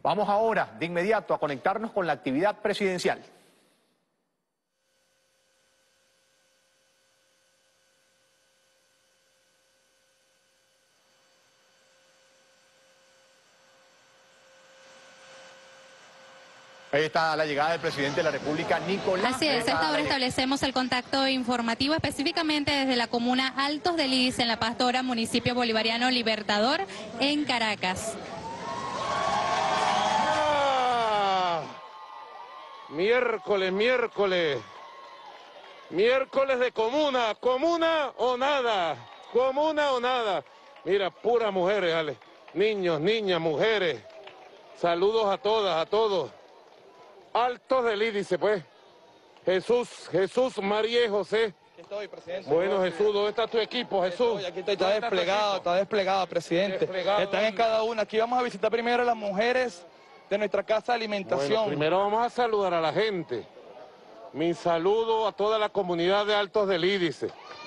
Vamos ahora, de inmediato, a conectarnos con la actividad presidencial. Ahí está la llegada del presidente de la República, Nicolás. Así es, a esta hora establecemos el contacto informativo específicamente desde la comuna Altos de Lidis, en La Pastora, municipio bolivariano Libertador, en Caracas. Miércoles de comuna, comuna o nada, Mira, puras mujeres, Ale. Niños, niñas, mujeres. Saludos a todas, a todos. Altos de Lidis, pues. Jesús, María y José. Aquí estoy, presidente. Bueno, Jesús, ¿dónde está tu equipo, Jesús? Aquí estoy, está desplegado, presidente. Están en cada una. Aquí vamos a visitar primero a las mujeres de nuestra casa de alimentación. Bueno, primero vamos a saludar a la gente. Mi saludo a toda la comunidad de Altos de Lidis.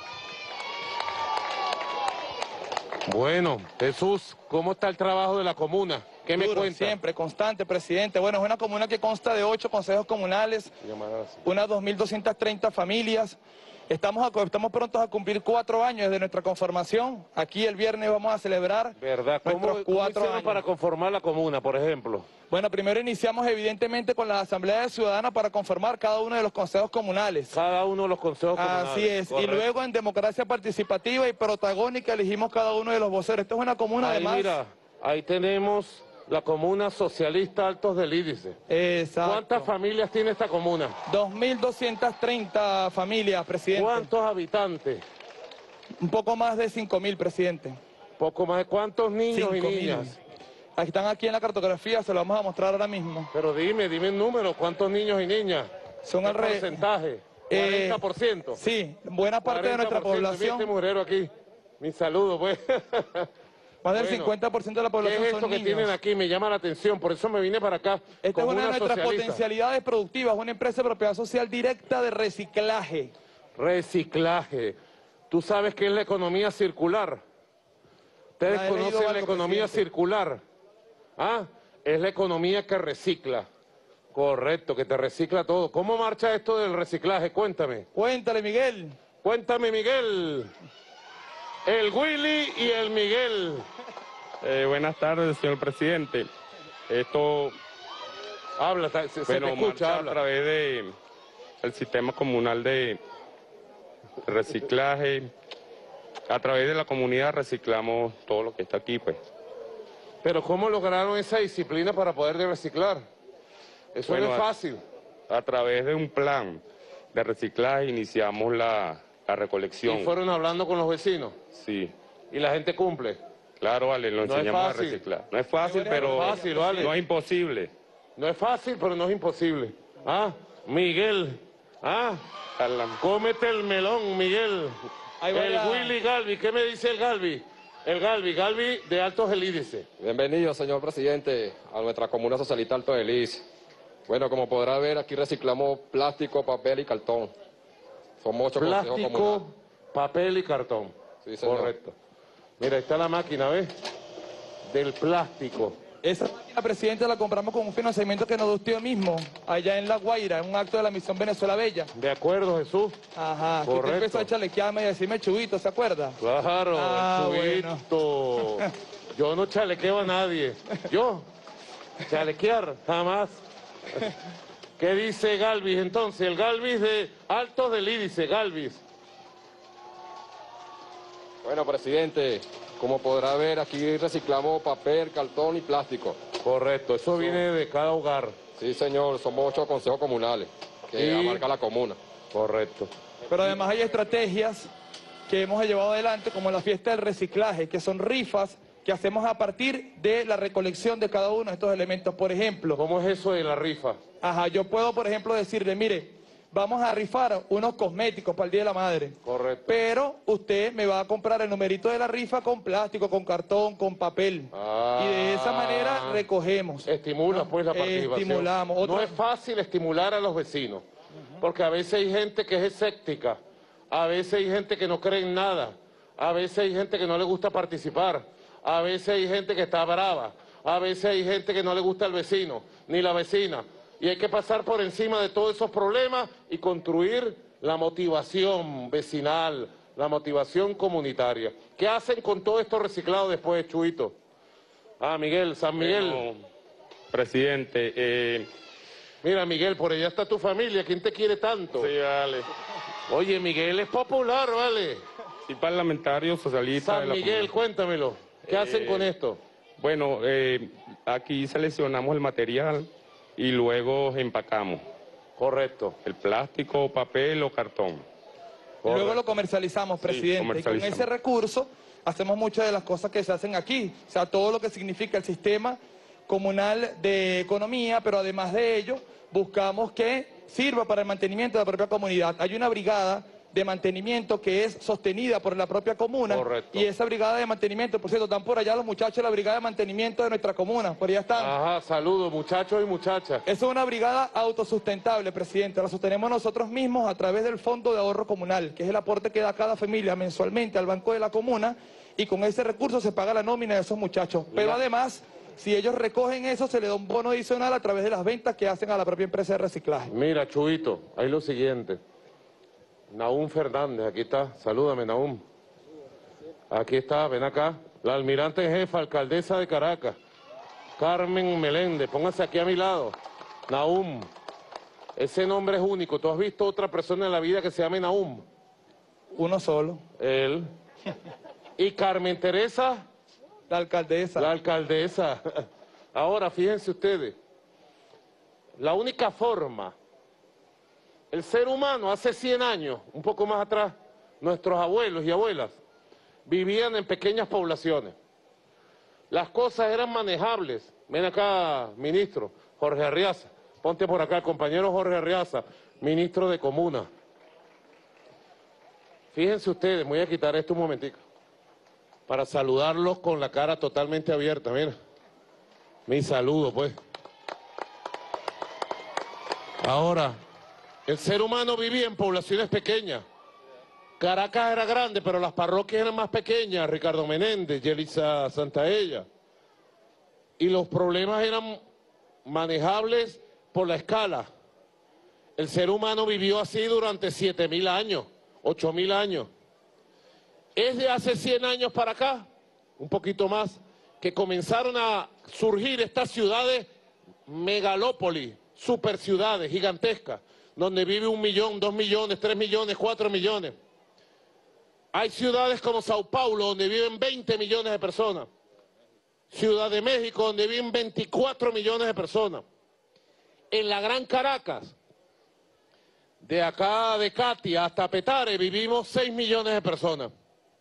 Bueno, Jesús, ¿cómo está el trabajo de la comuna? ¿Qué me cuenta? Siempre, constante, presidente. Bueno, es una comuna que consta de 8 consejos comunales, unas 2.230 familias. Estamos prontos a cumplir 4 años desde nuestra conformación. Aquí el viernes vamos a celebrar nuestros 4 años. Para conformar la comuna, por ejemplo? Bueno, primero iniciamos evidentemente con la Asamblea Ciudadana para conformar cada uno de los consejos comunales. Cada uno de los consejos comunales. Así es, correcto. Y luego en democracia participativa y protagónica elegimos cada uno de los voceros. Esta es una comuna además... Mira, ahí tenemos la comuna socialista Altos de Lidis. Exacto. ¿Cuántas familias tiene esta comuna? 2.230 familias, presidente. ¿Cuántos habitantes? Un poco más de 5.000, presidente. ¿Poco más de cuántos niños y niñas? Están aquí en la cartografía, se lo vamos a mostrar ahora mismo. Pero dime el número, ¿cuántos niños y niñas? Son ¿Qué porcentaje? ¿40%? Sí, buena parte de nuestra población. Este mujerero aquí, mi saludo, pues. Más del 50% de la población ¿qué es esto son que niños? tienen aquí? Me llama la atención, por eso me vine para acá. Esta es una de nuestras potencialidades productivas, una empresa de propiedad social directa de reciclaje. Reciclaje. ¿Tú sabes qué es la economía circular? ¿Ustedes conocen la economía circular? ¿Ah? Es la economía que recicla. Correcto, que te recicla todo. ¿Cómo marcha esto del reciclaje? Cuéntame. Cuéntale, Miguel. Cuéntame, Miguel. El Willy y el Miguel. Buenas tardes, señor presidente. Esto... Habla, se te escucha, habla. A través del sistema comunal de reciclaje. A través de la comunidad reciclamos todo lo que está aquí, pues. Pero ¿cómo lograron esa disciplina para poder reciclar? Eso no es fácil. A través de un plan de reciclaje iniciamos la recolección. ¿Y fueron hablando con los vecinos? Sí. ¿Y la gente cumple? Claro, vale, lo enseñamos a reciclar. No es fácil, pero no es imposible. No es fácil, pero no es imposible. Ah, Miguel. Ah, cómete el melón, Miguel. El Willy Galvi, ¿qué me dice el Galvi? El Galvi de Altos de Lidis. Bienvenido, señor presidente, a nuestra comuna socialista Altos de Lidis. Bueno, como podrá ver, aquí reciclamos plástico, papel y cartón. Somos 8 consejos comunales. Plástico, papel y cartón. Sí, señor. Correcto. Mira, ahí está la máquina, ¿ves? Del plástico. Esa máquina, presidente, la compramos con un financiamiento que nos dio usted mismo, allá en La Guaira, en un acto de la Misión Venezuela Bella. De acuerdo, Jesús. Ajá, que usted empezó a chalequearme y a decirme chubito, ¿se acuerda? Claro, chubito. Bueno. Yo no chalequeo a nadie. Yo, chalequear, jamás. ¿Qué dice Galvis entonces? El Galvis de Altos de Lidis, Galvis. Bueno, presidente, como podrá ver, aquí reciclamos papel, cartón y plástico. Correcto, eso viene de cada hogar. Sí, señor, somos 8 consejos comunales que abarca la comuna. Correcto. Pero además hay estrategias que hemos llevado adelante, como la fiesta del reciclaje, que son rifas que hacemos a partir de la recolección de cada uno de estos elementos. Por ejemplo... ¿Cómo es eso de la rifa? Ajá, yo puedo, por ejemplo, decirle, mire, vamos a rifar unos cosméticos para el Día de la Madre. Correcto. Pero usted me va a comprar el numerito de la rifa con plástico, con cartón, con papel. Y de esa manera recogemos. Estimula, pues, la participación. Estimulamos. No es fácil estimular a los vecinos, porque a veces hay gente que es escéptica, a veces hay gente que no cree en nada, a veces hay gente que no le gusta participar, a veces hay gente que está brava, A veces hay gente que no le gusta el vecino, ni la vecina. Y hay que pasar por encima de todos esos problemas y construir la motivación vecinal, la motivación comunitaria. ¿Qué hacen con todo esto reciclado después, Chuito? Ah, Miguel, San Miguel. Bueno, presidente, Mira, Miguel, por allá está tu familia. ¿Quién te quiere tanto? sí, vale. Oye, Miguel es popular, ¿vale? Sí, parlamentario socialista de San la Miguel, comunidad. cuéntamelo. ¿Qué hacen con esto? Bueno, aquí seleccionamos el material y luego empacamos Correcto. el plástico, papel o cartón. Y luego lo comercializamos, presidente. Y con comercializamos. ese recurso hacemos muchas de las cosas que se hacen aquí. O sea, todo lo que significa el sistema comunal de economía, pero además de ello, buscamos que sirva para el mantenimiento de la propia comunidad. Hay una brigada de mantenimiento que es sostenida por la propia comuna. Correcto. Y esa brigada de mantenimiento, por cierto, están por allá los muchachos de la brigada de mantenimiento de nuestra comuna, por allá están. Ajá, saludos, muchachos y muchachas. Esa es una brigada autosustentable, presidente. La sostenemos nosotros mismos a través del Fondo de Ahorro Comunal, que es el aporte que da cada familia mensualmente al Banco de la Comuna, y con ese recurso se paga la nómina de esos muchachos. Pero además, si ellos recogen eso, se le da un bono adicional a través de las ventas que hacen a la propia empresa de reciclaje. Mira, Chuito, hay lo siguiente. Nahum Fernández, aquí está. Salúdame, Nahum. Aquí está, ven acá. La almirante jefa, alcaldesa de Caracas, Carmen Meléndez. Póngase aquí a mi lado. Nahum, ese nombre es único. ¿Tú has visto otra persona en la vida que se llame Nahum? Uno solo, Él. Y Carmen Teresa, la alcaldesa. la alcaldesa. Ahora, fíjense ustedes. La única forma... El ser humano hace 100 años, un poco más atrás, nuestros abuelos y abuelas vivían en pequeñas poblaciones. Las cosas eran manejables. Ven acá, ministro Jorge Arriaza. Ponte por acá, compañero Jorge Arriaza, ministro de Comuna. Fíjense ustedes, voy a quitar esto un momentico, para saludarlos con la cara totalmente abierta, mira. Mi saludo, pues. Ahora... El ser humano vivía en poblaciones pequeñas. Caracas era grande, pero las parroquias eran más pequeñas. Ricardo Menéndez, Yelisa Santaella. Y los problemas eran manejables por la escala. El ser humano vivió así durante 7.000 años, 8.000 años. Es de hace 100 años para acá, un poquito más, que comenzaron a surgir estas ciudades megalópolis, superciudades gigantescas, donde vive 1 millón, 2 millones, 3 millones, 4 millones. Hay ciudades como Sao Paulo, donde viven 20 millones de personas. Ciudad de México, donde viven 24 millones de personas. En la Gran Caracas, de acá de Catia hasta Petare, vivimos 6 millones de personas.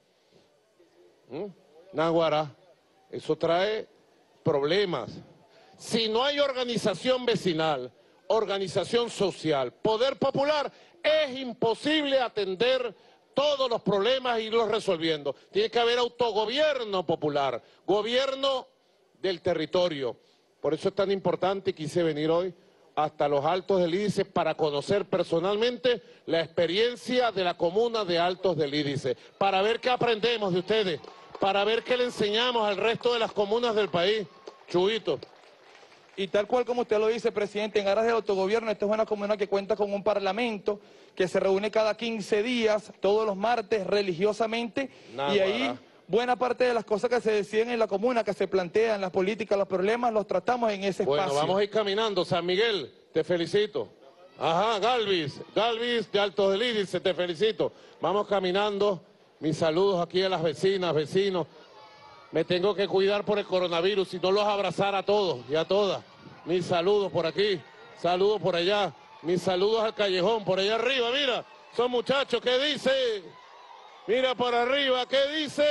Naguará, eso trae problemas. Si no hay organización vecinal, organización social, poder popular, es imposible atender todos los problemas y irlos resolviendo. Tiene que haber autogobierno popular, gobierno del territorio. Por eso es tan importante y quise venir hoy hasta los Altos del Lídice para conocer personalmente la experiencia de la comuna de Altos del Lídice, para ver qué aprendemos de ustedes, para ver qué le enseñamos al resto de las comunas del país. Chuito. Y tal cual como usted lo dice, presidente, en aras del autogobierno, esta es una comuna que cuenta con un parlamento que se reúne cada 15 días, todos los martes, religiosamente, y ahí buena parte de las cosas que se deciden en la comuna, que se plantean, las políticas, los problemas, los tratamos en ese espacio. Bueno, vamos a ir caminando. San Miguel, te felicito. Ajá, Galvis de Altos del Lídice, te felicito. Vamos caminando. Mis saludos aquí a las vecinas, vecinos. Me tengo que cuidar por el coronavirus, si no los abrazar a todos y a todas. Mis saludos por aquí, saludos por allá, mis saludos al callejón, por allá arriba, mira, son muchachos, ¿qué dice? Mira por arriba, ¿qué dice?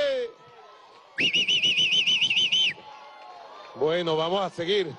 Bueno, vamos a seguir.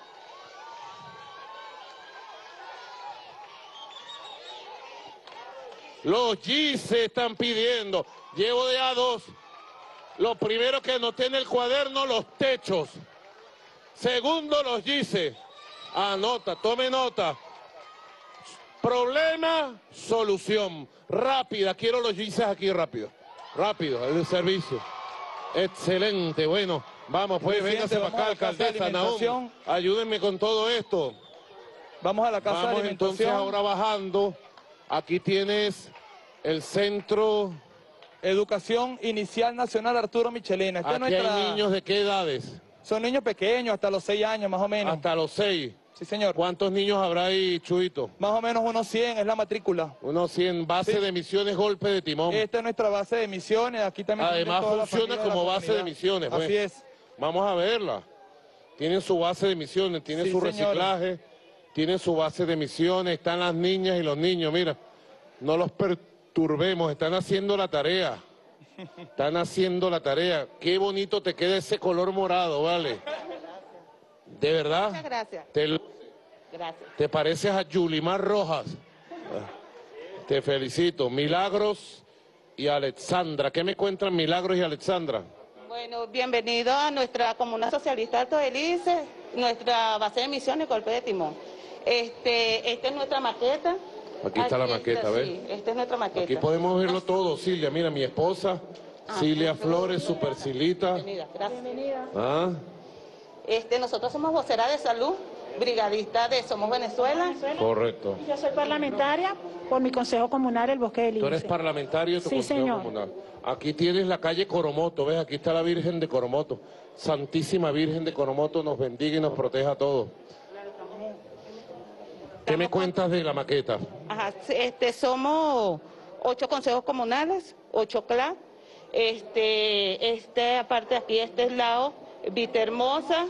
Los GICE están pidiendo, llevo de A2. Lo primero que anoté en el cuaderno, los techos. Segundo, los GICE. Anota, tome nota. Problema, solución. Rápida, quiero los GICE aquí rápido. Rápido, el servicio. Excelente, bueno. Vamos, pues, véngase para acá, alcaldesa, Nahum. Ayúdenme con todo esto. Vamos a la casa de Vamos alimentación. entonces ahora bajando. Aquí tienes el centro. Educación Inicial Nacional Arturo Michelena. Aquí hay niños de qué edades. Son niños pequeños, hasta los 6 años más o menos. Hasta los 6. Sí, señor. ¿Cuántos niños habrá ahí, Chuito? Más o menos unos 100 es la matrícula. Unos 100, base de misiones, golpe de timón. Esta es nuestra base de misiones, aquí también. Además funciona como base de misiones. Pues. Así es. Vamos a verla. Tienen su base de misiones, tienen Sí, su señora. reciclaje, tienen su base de misiones, están las niñas y los niños, mira. No los perturbemos, están haciendo la tarea. Están haciendo la tarea. Qué bonito te queda ese color morado, ¿vale? ¿De verdad? Muchas gracias. Gracias. Te pareces a Yulimar Rojas. Te felicito. Milagros y Alexandra. ¿Qué me cuentan Milagros y Alexandra? Bueno, bienvenido a nuestra Comuna Socialista Alto del Lice, nuestra base de misiones, golpe de timón. Esta es nuestra maqueta. Aquí está la maqueta, ¿ves? Sí, esta es nuestra maqueta. Aquí podemos verlo todo, Cilia. Mira, mi esposa, Cilia Flores, super Cilita. Bienvenida, gracias. Bienvenida. Ah, Nosotros somos vocera de salud, brigadista de Somos Venezuela. correcto. Yo soy parlamentaria por mi consejo comunal, el Bosque del Lince. Tú eres parlamentario de tu Sí, consejo señor. comunal. Aquí tienes la calle Coromoto, ¿ves? Aquí está la Virgen de Coromoto. Santísima Virgen de Coromoto nos bendiga y nos proteja a todos. ¿Qué me cuentas de la maqueta? Ajá, somos 8 consejos comunales, 8 CLA. Aparte aquí, este lado, Vita Hermosa.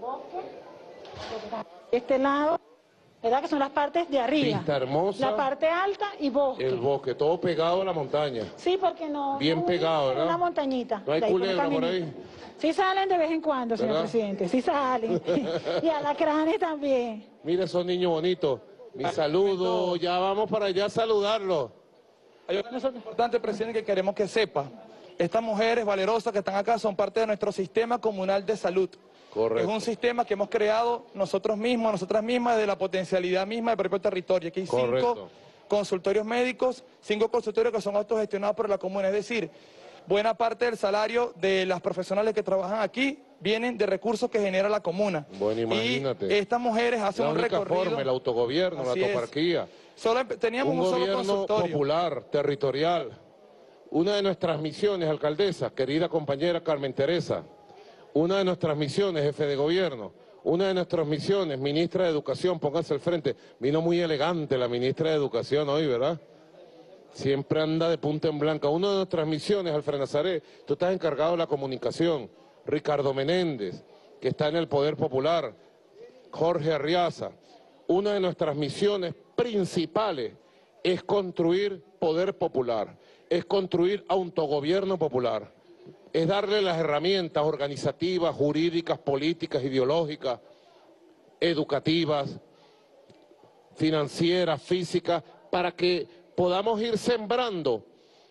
Este lado, ¿verdad? Que son las partes de arriba. Vista Hermosa. La parte alta y bosque. El bosque, todo pegado a la montaña. Sí, porque no. Bien no pegado, es ¿verdad? Una montañita. ¿No hay de ahí culebra un por caminito. ahí? Sí salen de vez en cuando, señor ¿Verdad? presidente. Sí salen. Y alacranes también. Mira esos niños bonitos. Mi saludo, ya vamos para allá a saludarlos. Hay una cosa importante, presidente, que queremos que sepa. Estas mujeres valerosas que están acá son parte de nuestro sistema comunal de salud. Correcto. Es un sistema que hemos creado nosotros mismos, nosotras mismas, de la potencialidad misma del propio territorio. Aquí hay 5 Correcto. consultorios médicos, 5 consultorios que son autogestionados por la comuna. Es decir, buena parte del salario de las profesionales que trabajan aquí vienen de recursos que genera la comuna. Bueno, imagínate. Y estas mujeres hacen La un única recorrido. forma, el autogobierno, Así la es. autarquía. Teníamos un solo gobierno consultorio. popular, territorial. Una de nuestras misiones, alcaldesa, querida compañera Carmen Teresa, una de nuestras misiones, jefe de gobierno, una de nuestras misiones, ministra de Educación, pónganse al frente. Vino muy elegante la ministra de Educación hoy, ¿verdad? Siempre anda de punta en blanca. Una de nuestras misiones, Alfred Nazaret, tú estás encargado de la comunicación. Ricardo Menéndez, que está en el Poder Popular. Jorge Arriaza. Una de nuestras misiones principales es construir poder popular, es construir autogobierno popular, es darle las herramientas organizativas, jurídicas, políticas, ideológicas, educativas, financieras, físicas, para que podamos ir sembrando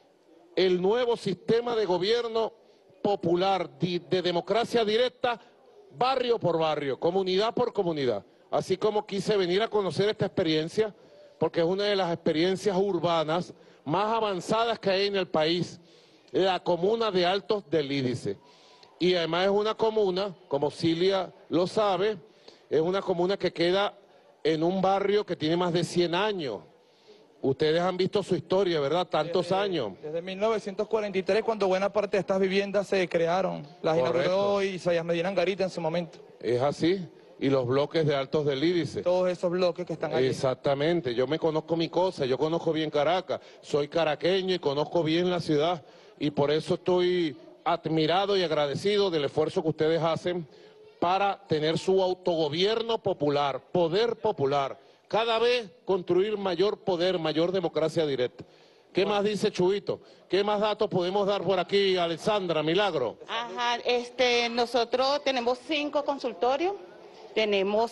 el nuevo sistema de gobierno popular, de democracia directa, barrio por barrio, comunidad por comunidad. Así como quise venir a conocer esta experiencia, porque es una de las experiencias urbanas más avanzadas que hay en el país, la comuna de Altos del Lídice. Y además es una comuna, como Cilia lo sabe, es una comuna que queda en un barrio que tiene más de 100 años. Ustedes han visto su historia, ¿verdad? Tantos años. Desde 1943, cuando buena parte de estas viviendas se crearon. Las inauguró Isaías Medina Angarita en su momento. Es así. Y los bloques de Altos del Lídice. Todos esos bloques que están ahí. Exactamente. Yo me conozco mi cosa, yo conozco bien Caracas. Soy caraqueño y conozco bien la ciudad. Y por eso estoy admirado y agradecido del esfuerzo que ustedes hacen para tener su autogobierno popular, poder popular. Cada vez construir mayor poder, mayor democracia directa. ¿Qué más dice Chuito? ¿Qué más datos podemos dar por aquí, Alexandra, Milagro? Ajá, nosotros tenemos 5 consultorios, tenemos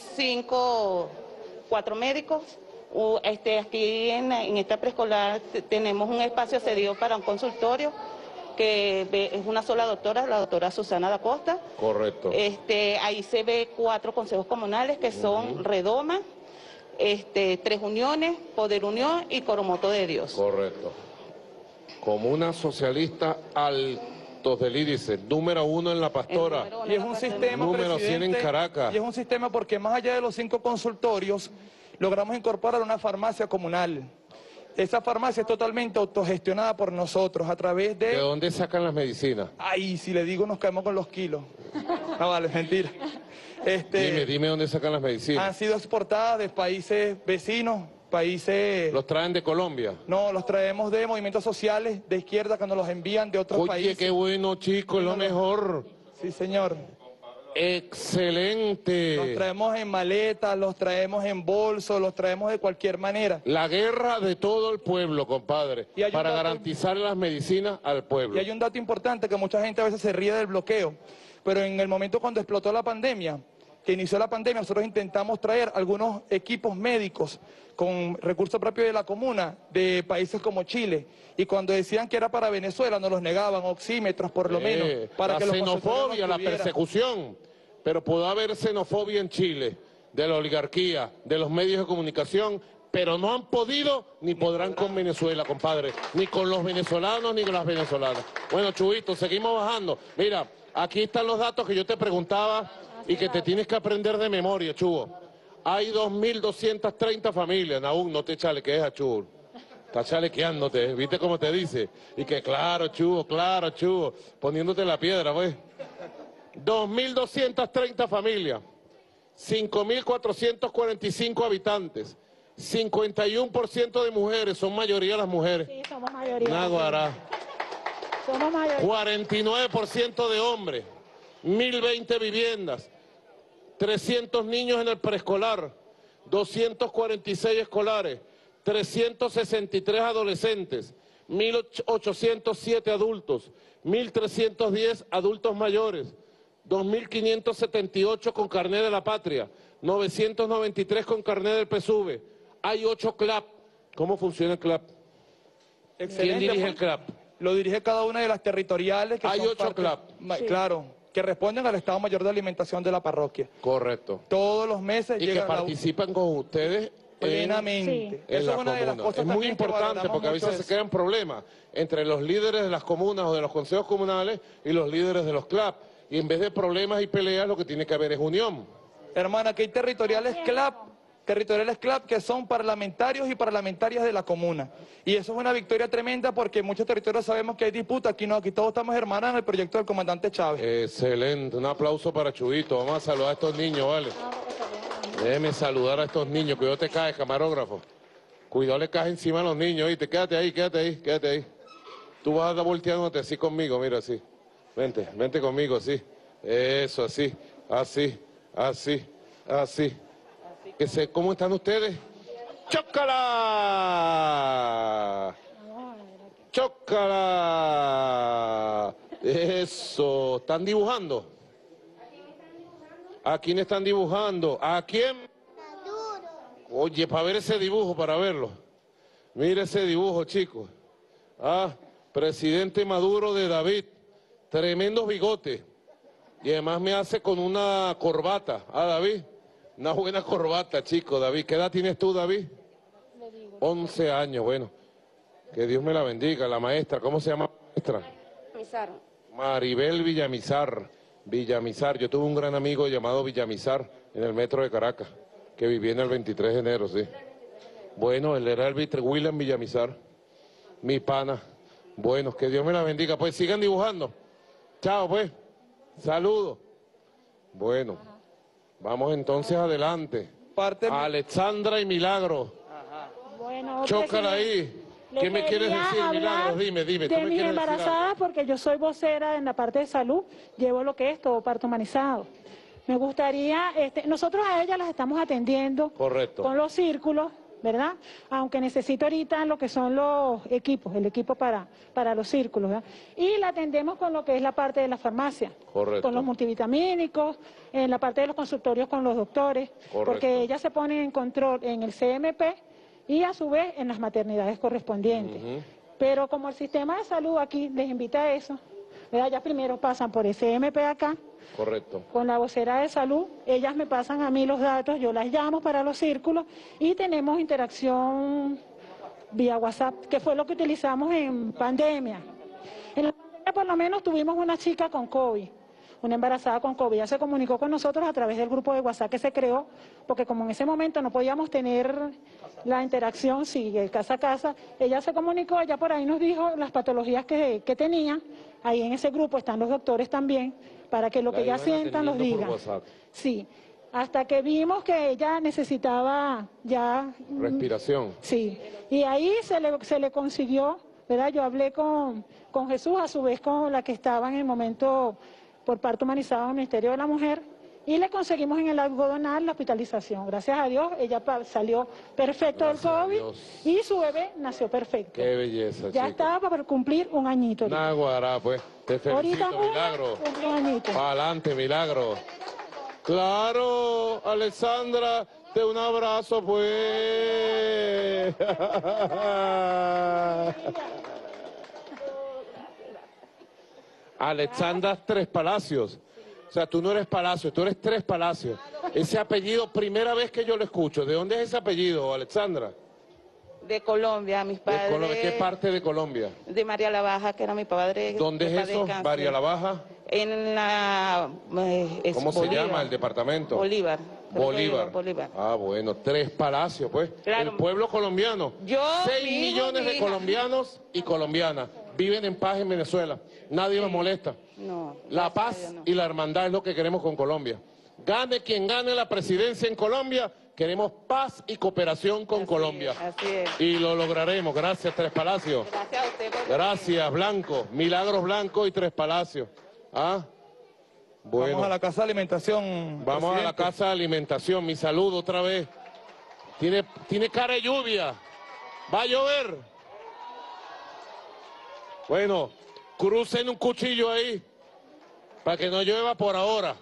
4 médicos. Aquí en esta preescolar tenemos un espacio cedido para un consultorio, que es una sola doctora, la doctora Susana da Costa. Correcto. Ahí se ve 4 consejos comunales que son Redoma, 3 Uniones, Poder Unión y Coromoto de Dios. Correcto. Comuna Socialista Alto Altos del Índice, número 1 en La Pastora, Y es un sistema, número 100 en presidente, Caracas. y es un sistema porque más allá de los 5 consultorios, logramos incorporar una farmacia comunal. Esa farmacia es totalmente autogestionada por nosotros a través ¿De dónde sacan las medicinas? Ay, si le digo nos caemos con los kilos. No vale, mentira. Dime dónde sacan las medicinas. Han sido exportadas de países vecinos, países... ¿Los traen de Colombia? No, los traemos de movimientos sociales de izquierda que nos los envían de otros países. Oye, qué bueno, chico, es lo mejor. Sí, señor. Excelente. Los traemos en maletas, los traemos en bolsos, los traemos de cualquier manera. La guerra de todo el pueblo, compadre, Y hay un para dato- garantizar las medicinas al pueblo. Y hay un dato importante que mucha gente a veces se ríe del bloqueo, pero en el momento cuando explotó la pandemia, que inició la pandemia, nosotros intentamos traer algunos equipos médicos con recursos propios de la comuna, de países como Chile, y cuando decían que era para Venezuela, nos los negaban, oxímetros por lo menos, para la que los xenofobia, consultorios la los tuvieran. persecución, pero pudo haber xenofobia en Chile, de la oligarquía, de los medios de comunicación, pero no han podido ni podrán con Venezuela, compadre, ni con los venezolanos ni con las venezolanas. Bueno, Chubito, seguimos bajando. Mira, aquí están los datos que yo te preguntaba y que te tienes que aprender de memoria, Chubo. Hay 2.230 familias, aún no te chaleques a Chubo. Está chalequeándote, ¿viste cómo te dice? Y que claro, Chubo, poniéndote la piedra, pues. 2.230 familias, 5.445 habitantes, 51% de mujeres, son mayoría las mujeres. Sí, somos mayoría. Naguará. Somos mayoría. 49% de hombres, 1.020 viviendas, 300 niños en el preescolar, 246 escolares, 363 adolescentes, 1.807 adultos, 1.310 adultos mayores, 2.578 con carnet de la patria, 993 con carnet del PSUV. Hay 8 CLAP. ¿Cómo funciona el CLAP? ¿Quién dirige el CLAP? Lo dirige cada una de las territoriales. Que Hay son 8 parte- CLAP. Sí. Claro, que responden al Estado Mayor de Alimentación de la parroquia. Correcto. Todos los meses Y que llega participan con ustedes plenamente. en Eso la es una de las comuna. cosas Es muy también que importante valoramos porque a mucho veces se eso. crean problemas entre los líderes de las comunas o de los consejos comunales y los líderes de los CLAP. Y en vez de problemas y peleas, lo que tiene que haber es unión. Hermana, aquí hay territoriales CLAP que son parlamentarios y parlamentarias de la comuna. Y eso es una victoria tremenda porque en muchos territorios sabemos que hay disputas. Aquí no, aquí todos estamos hermanos en el proyecto del comandante Chávez. Excelente, un aplauso para Chubito. Vamos a saludar a estos niños, ¿vale? Déjeme saludar a estos niños. Cuidado te caes, camarógrafo. Cuidado le caes encima a los niños, ¿oíste? Quédate ahí. Tú vas a estar volteándote así conmigo, mira, así. Vente conmigo, así. Eso, así. ¿Cómo están ustedes? ¡Chócala! ¡Chócala! Eso. ¿Están dibujando? ¿A quién están dibujando? ¿A quién? Oye, para ver ese dibujo, para verlo. Mira ese dibujo, chicos. Presidente Maduro de David. Tremendos bigotes. Y además me hace con una corbata. David. Una buena corbata, chico, David. ¿Qué edad tienes tú, David? 11 años, bueno. Que Dios me la bendiga. La maestra, ¿cómo se llama la maestra? Maribel Villamizar. Yo tuve un gran amigo llamado Villamizar en el metro de Caracas, que vivía en el 23 de enero, sí. Bueno, él era el William Villamizar, mi pana. Bueno, que Dios me la bendiga. Pues sigan dibujando. Chao, pues. Saludos. Bueno, vamos entonces adelante. Alexandra y Milagro. Bueno, Chócala ahí. ¿Qué me quieres decir, Milagro? Dime. ¿Tú De me mis quieres decir algo? embarazadas, porque yo soy vocera en la parte de salud, llevo lo que es todo parto humanizado. Me gustaría, nosotros a ellas las estamos atendiendo. Correcto. Con los círculos, ¿verdad? Aunque necesito ahorita lo que son los equipos, el equipo para los círculos, ¿verdad? Y la atendemos con lo que es la parte de la farmacia. Correcto. Con los multivitamínicos, en la parte de los consultorios con los doctores. Correcto. Porque ellas se ponen en control en el CMP y a su vez en las maternidades correspondientes. Pero como el sistema de salud aquí les invita a eso, ¿verdad? Ya primero pasan por el CMP acá. Correcto. Con la vocera de salud, ellas me pasan a mí los datos, yo las llamo para los círculos y tenemos interacción vía WhatsApp, que fue lo que utilizamos en pandemia. En la pandemia por lo menos tuvimos una chica con COVID, una embarazada con COVID. Ella se comunicó con nosotros a través del grupo de WhatsApp que se creó, porque como en ese momento no podíamos tener la interacción, sí, el casa a casa, ella se comunicó, ella por ahí nos dijo las patologías que tenía. Ahí en ese grupo están los doctores también, para que lo que ella sienta los digan. Sí, hasta que vimos que ella necesitaba ya... Respiración. Sí, y ahí se le consiguió, ¿verdad? Yo hablé con Jesús, a su vez con la que estaba en el momento por parto humanizado en el Ministerio de la Mujer, y le conseguimos en el algodonal la hospitalización. Gracias a Dios, ella salió perfecta del COVID y su bebé nació perfecto. Qué belleza, ya estaba para cumplir un añito. Naguará, pues, te felicito, ahorita Milagro. Un añito. Adelante, Milagro. Claro, Alexandra, te un abrazo, pues. Alexandra Tres Palacios. O sea, tú no eres Palacios, tú eres Tres Palacios. Ese apellido, primera vez que yo lo escucho. ¿De dónde es ese apellido, Alexandra? De Colombia, mis padres. ¿De Colombia? ¿Qué parte de Colombia? De María la Baja, que era mi padre. ¿Dónde es eso, María la Baja? En la... ¿Cómo se llama el departamento? Bolívar. Bolívar. Ah, bueno, Tres Palacios, pues. Claro. El pueblo colombiano. 6 millones de colombianos y colombianas viven en paz en Venezuela. Nadie los molesta. No. La paz y la hermandad es lo que queremos con Colombia. Gane quien gane la presidencia en Colombia, queremos paz y cooperación con Colombia. Así es. Y lo lograremos. Gracias, Tres Palacios. Gracias a usted. Gracias, Blanco. Milagros Blanco y Tres Palacios. Ah, bueno. Vamos a la casa de alimentación. Vamos presidente. a la casa de alimentación. Mi saludo otra vez. Tiene cara de lluvia. ¿Va a llover? Bueno, crucen un cuchillo ahí para que no llueva por ahora.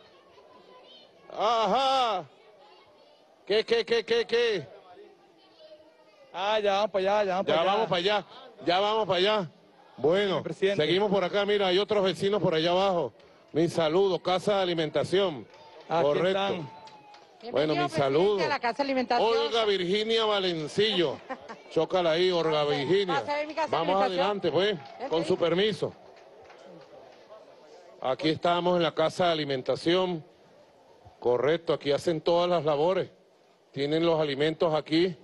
Ajá. ¿Qué? Ah, ya vamos para allá, Ya vamos para allá. Bueno, seguimos por acá. Mira, hay otros vecinos por allá abajo. Mi saludo, casa de alimentación. Aquí correcto. están. Bueno, mi saludo. A la casa de alimentación. Olga Virginia Valencillo. Chócala ahí, Olga Virginia. Pasa a ver mi casa de Vamos alimentación. adelante, pues, con su permiso. Aquí estamos en la casa de alimentación. Correcto, aquí hacen todas las labores. Tienen los alimentos aquí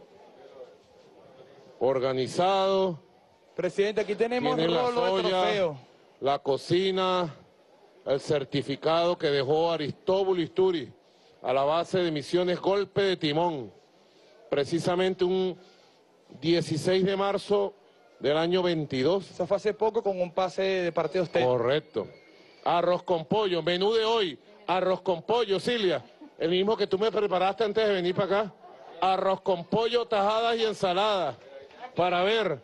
organizados. Presidente, aquí tenemos Tienen la rolo de soya, trofeo. la cocina, el certificado que dejó Aristóbulo Isturi a la base de Misiones Golpe de Timón, precisamente un 16 de marzo del año 22. Eso fue hace poco con un pase de parte de usted. Correcto. Arroz con pollo, menú de hoy, arroz con pollo, Silvia, el mismo que tú me preparaste antes de venir para acá. Arroz con pollo, tajadas y ensaladas, para ver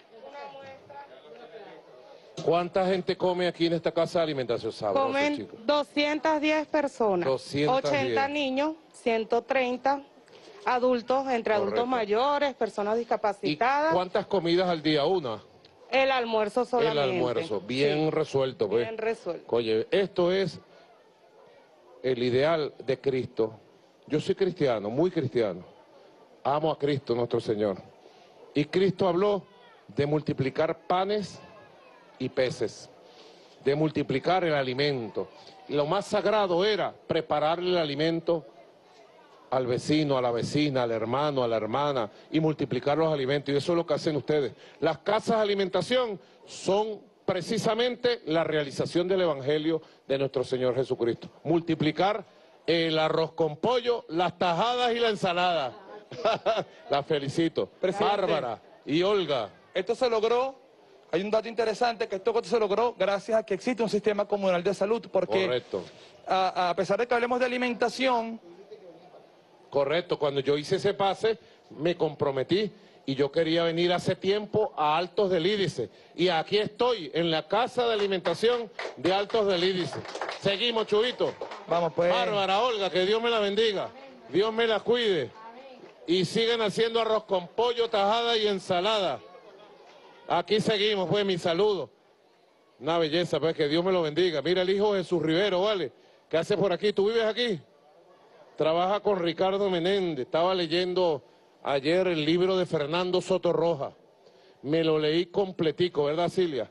cuánta gente come aquí en esta casa de alimentación. Sabroso, Comen chicos. 210 personas, 210. 80 niños, 130 adultos, entre adultos Correcto. mayores, personas ¿Y discapacitadas. cuántas comidas al día? Una. El almuerzo solamente. El almuerzo, bien resuelto, pues. Bien resuelto. Oye, esto es el ideal de Cristo. Yo soy cristiano, muy cristiano. Amo a Cristo nuestro Señor. Y Cristo habló de multiplicar panes y peces, de multiplicar el alimento. Y lo más sagrado era prepararle el alimento al vecino, a la vecina, al hermano, a la hermana, y multiplicar los alimentos. Y eso es lo que hacen ustedes. Las casas de alimentación son precisamente la realización del Evangelio de nuestro Señor Jesucristo. Multiplicar el arroz con pollo, las tajadas y la ensalada. Las felicito. Presidente. Bárbara y Olga. Esto se logró, hay un dato interesante, que esto se logró gracias a que existe un sistema comunal de salud, porque Correcto. a pesar de que hablemos de alimentación, Correcto, cuando yo hice ese pase me comprometí y yo quería venir hace tiempo a Altos del Ídice. Y aquí estoy, en la casa de alimentación de Altos del Ídice. Seguimos, Chubito. vamos pues. Bárbara, Olga, que Dios me la bendiga, Dios me la cuide. Y siguen haciendo arroz con pollo, tajada y ensalada. Aquí seguimos, pues, mi saludo. Una belleza, pues, que Dios me lo bendiga. Mira el hijo de Jesús Rivero, ¿vale? ¿Qué hace por aquí? ¿Tú vives aquí? Trabaja con Ricardo Menéndez. Estaba leyendo ayer el libro de Fernando Soto Roja. Me lo leí completico, ¿verdad, Silvia?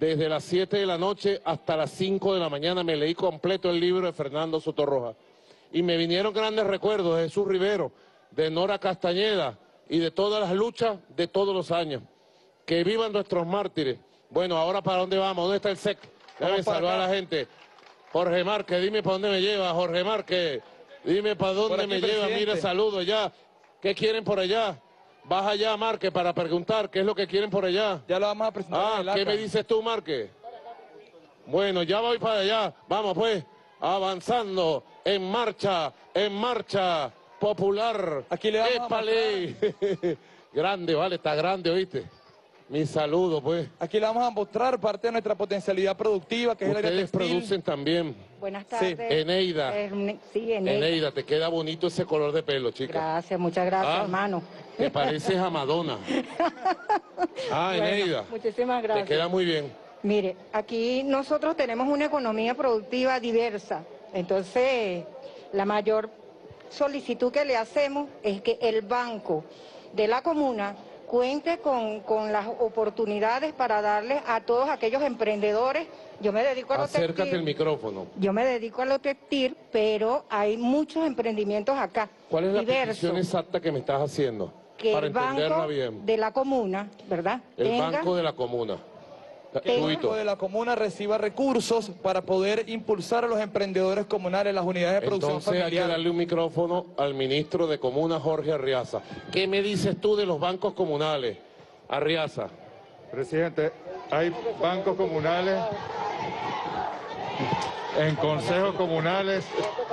desde las 7 de la noche hasta las 5 de la mañana. Me leí completo el libro de Fernando Sotorroja. Y me vinieron grandes recuerdos de Jesús Rivero, de Nora Castañeda y de todas las luchas de todos los años. Que vivan nuestros mártires. Bueno, ahora ¿para dónde vamos? ¿Dónde está el SEC? Déjame saludar a la gente. Jorge Márquez, dime para dónde me lleva, Jorge Márquez. Dime para dónde me lleva, mira, saludo ya. ¿Qué quieren por allá? Vas allá, Márquez, para preguntar qué es lo que quieren por allá. Ya lo vamos a presentar. ¿Qué me dices tú, Márquez? Bueno, ya voy para allá. Vamos pues, avanzando, en marcha, popular. Aquí le vamos a mostrar. Grande, vale, está grande, ¿oíste? Mi saludo, pues. Aquí le vamos a mostrar parte de nuestra potencialidad productiva, que es el área Ustedes textil. producen también. Buenas tardes. Sí. Eneida. Sí, Eneida. Eneida, te queda bonito ese color de pelo, chica. Gracias, muchas gracias, hermano. Te pareces a Madonna. Eneida. Muchísimas gracias. Te queda muy bien. Mire, aquí nosotros tenemos una economía productiva diversa. Entonces, la mayor solicitud que le hacemos es que el banco de la comuna cuente con las oportunidades para darle a todos aquellos emprendedores. Yo me dedico a lo textil. Acércate el micrófono. Yo me dedico a lo textil, pero hay muchos emprendimientos acá. ¿Cuál es la diversos, petición exacta que me estás haciendo? que Para el banco entenderla bien. de la comuna, ¿verdad? El banco de la comuna. Que el banco de la comuna reciba recursos para poder impulsar a los emprendedores comunales, las unidades de producción Entonces hay que familiar. darle un micrófono al ministro de Comuna, Jorge Arriaza. ¿Qué me dices tú de los bancos comunales, Arriaza? Presidente, hay bancos comunales, en consejos comunales,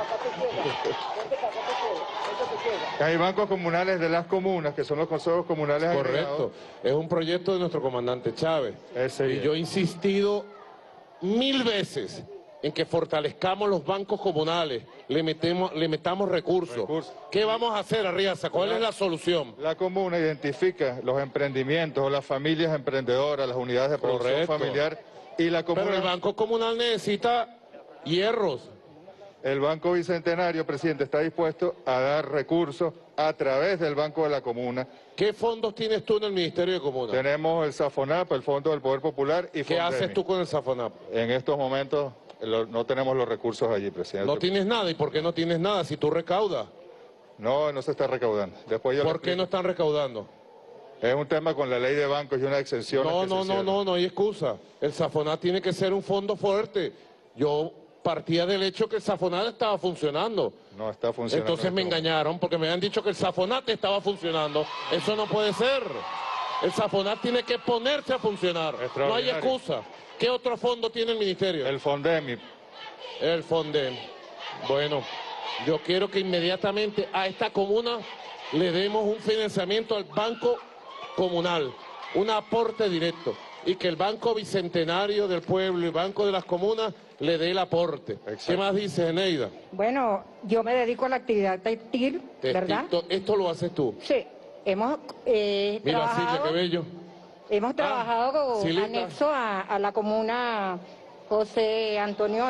hay bancos comunales de las comunas, que son los consejos comunales agregados. Correcto, es un proyecto de nuestro comandante Chávez. Y yo he insistido 1000 veces en que fortalezcamos los bancos comunales, le metamos recursos. ¿Qué vamos a hacer, Arriaza? ¿Cuál es la solución? La comuna identifica los emprendimientos o las familias emprendedoras, las unidades de producción familiar y la comuna... Pero el banco comunal necesita hierros. El Banco Bicentenario, presidente, está dispuesto a dar recursos a través del Banco de la Comuna. ¿Qué fondos tienes tú en el Ministerio de Comuna? Tenemos el SAFONAP, el Fondo del Poder Popular y ¿Qué Fondemi. haces tú con el SAFONAP? En estos momentos no tenemos los recursos allí, presidente. No tienes nada. ¿Y por qué no tienes nada si tú recaudas? No se está recaudando. Después yo ¿Por qué no están recaudando? Es un tema con la ley de bancos y una exención. No hay excusa. El SAFONAP tiene que ser un fondo fuerte. Yo partía del hecho que el SAFONAP estaba funcionando. No está funcionando. Entonces me engañaron porque me han dicho que el SAFONAP estaba funcionando. Eso no puede ser. El SAFONAP tiene que ponerse a funcionar. No hay excusa. ¿Qué otro fondo tiene el ministerio? El Fondemi. El Fondemi. Bueno, yo quiero que inmediatamente a esta comuna le demos un financiamiento al Banco Comunal, un aporte directo, y que el Banco Bicentenario del Pueblo y el Banco de las Comunas le dé el aporte. Exacto. ¿Qué más dices, Eneida? Bueno, yo me dedico a la actividad textil, ¿verdad? Esto lo haces tú. Sí, hemos Mira, trabajado... Silvia, qué bello. Hemos trabajado Silita. anexo a la comuna José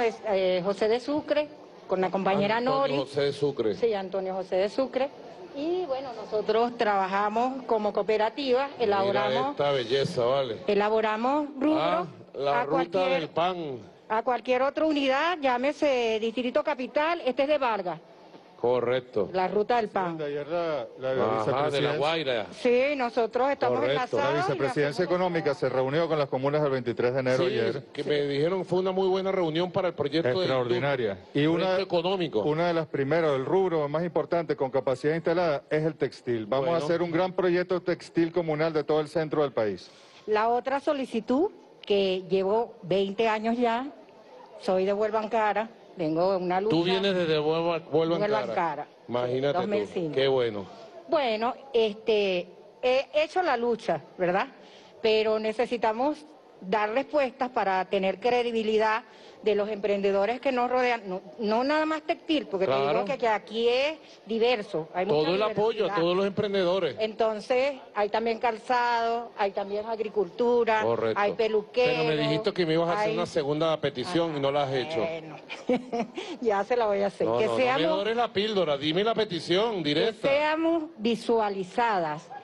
de Sucre, con la compañera Antonio Nori. José de Sucre. Sí, Antonio José de Sucre. Y bueno, nosotros trabajamos como cooperativa, elaboramos... Mira esta belleza, vale. Elaboramos rubros La ruta del pan. a cualquier otra unidad, llámese Distrito Capital, este es de Vargas, Correcto. la ruta del pan. Ayer la Ajá, de la vicepresidencia, Guaira. Sí, nosotros estamos Correcto. la enlazados. vicepresidencia económica se reunió con las comunas el 23 de enero Sí, ayer. que me dijeron fue una muy buena reunión para el proyecto Extraordinaria. Y Y económico. una de las primeras, el rubro más importante con capacidad instalada es el textil. Vamos Bueno. a hacer un gran proyecto textil comunal de todo el centro del país. La otra solicitud, que llevo 20 años ya, soy de Huelvancara, vengo de una lucha. Tú vienes desde Huelvancara. Imagínate 2005. tú. Qué bueno. Bueno, he hecho la lucha, ¿verdad? Pero necesitamos dar respuestas para tener credibilidad de los emprendedores que nos rodean, no nada más textil, porque te Claro. digo que aquí es diverso. Hay mucha Todo el apoyo a diversidad. todos los emprendedores. Entonces, hay también calzado, hay también agricultura, Correcto. hay peluqueros. Pero me dijiste que me ibas a hacer hay- una segunda petición y no la has hecho. Bueno, ya se la voy a hacer. No, que no me seamos, dores la píldora, dime la petición que directa. seamos visualizadas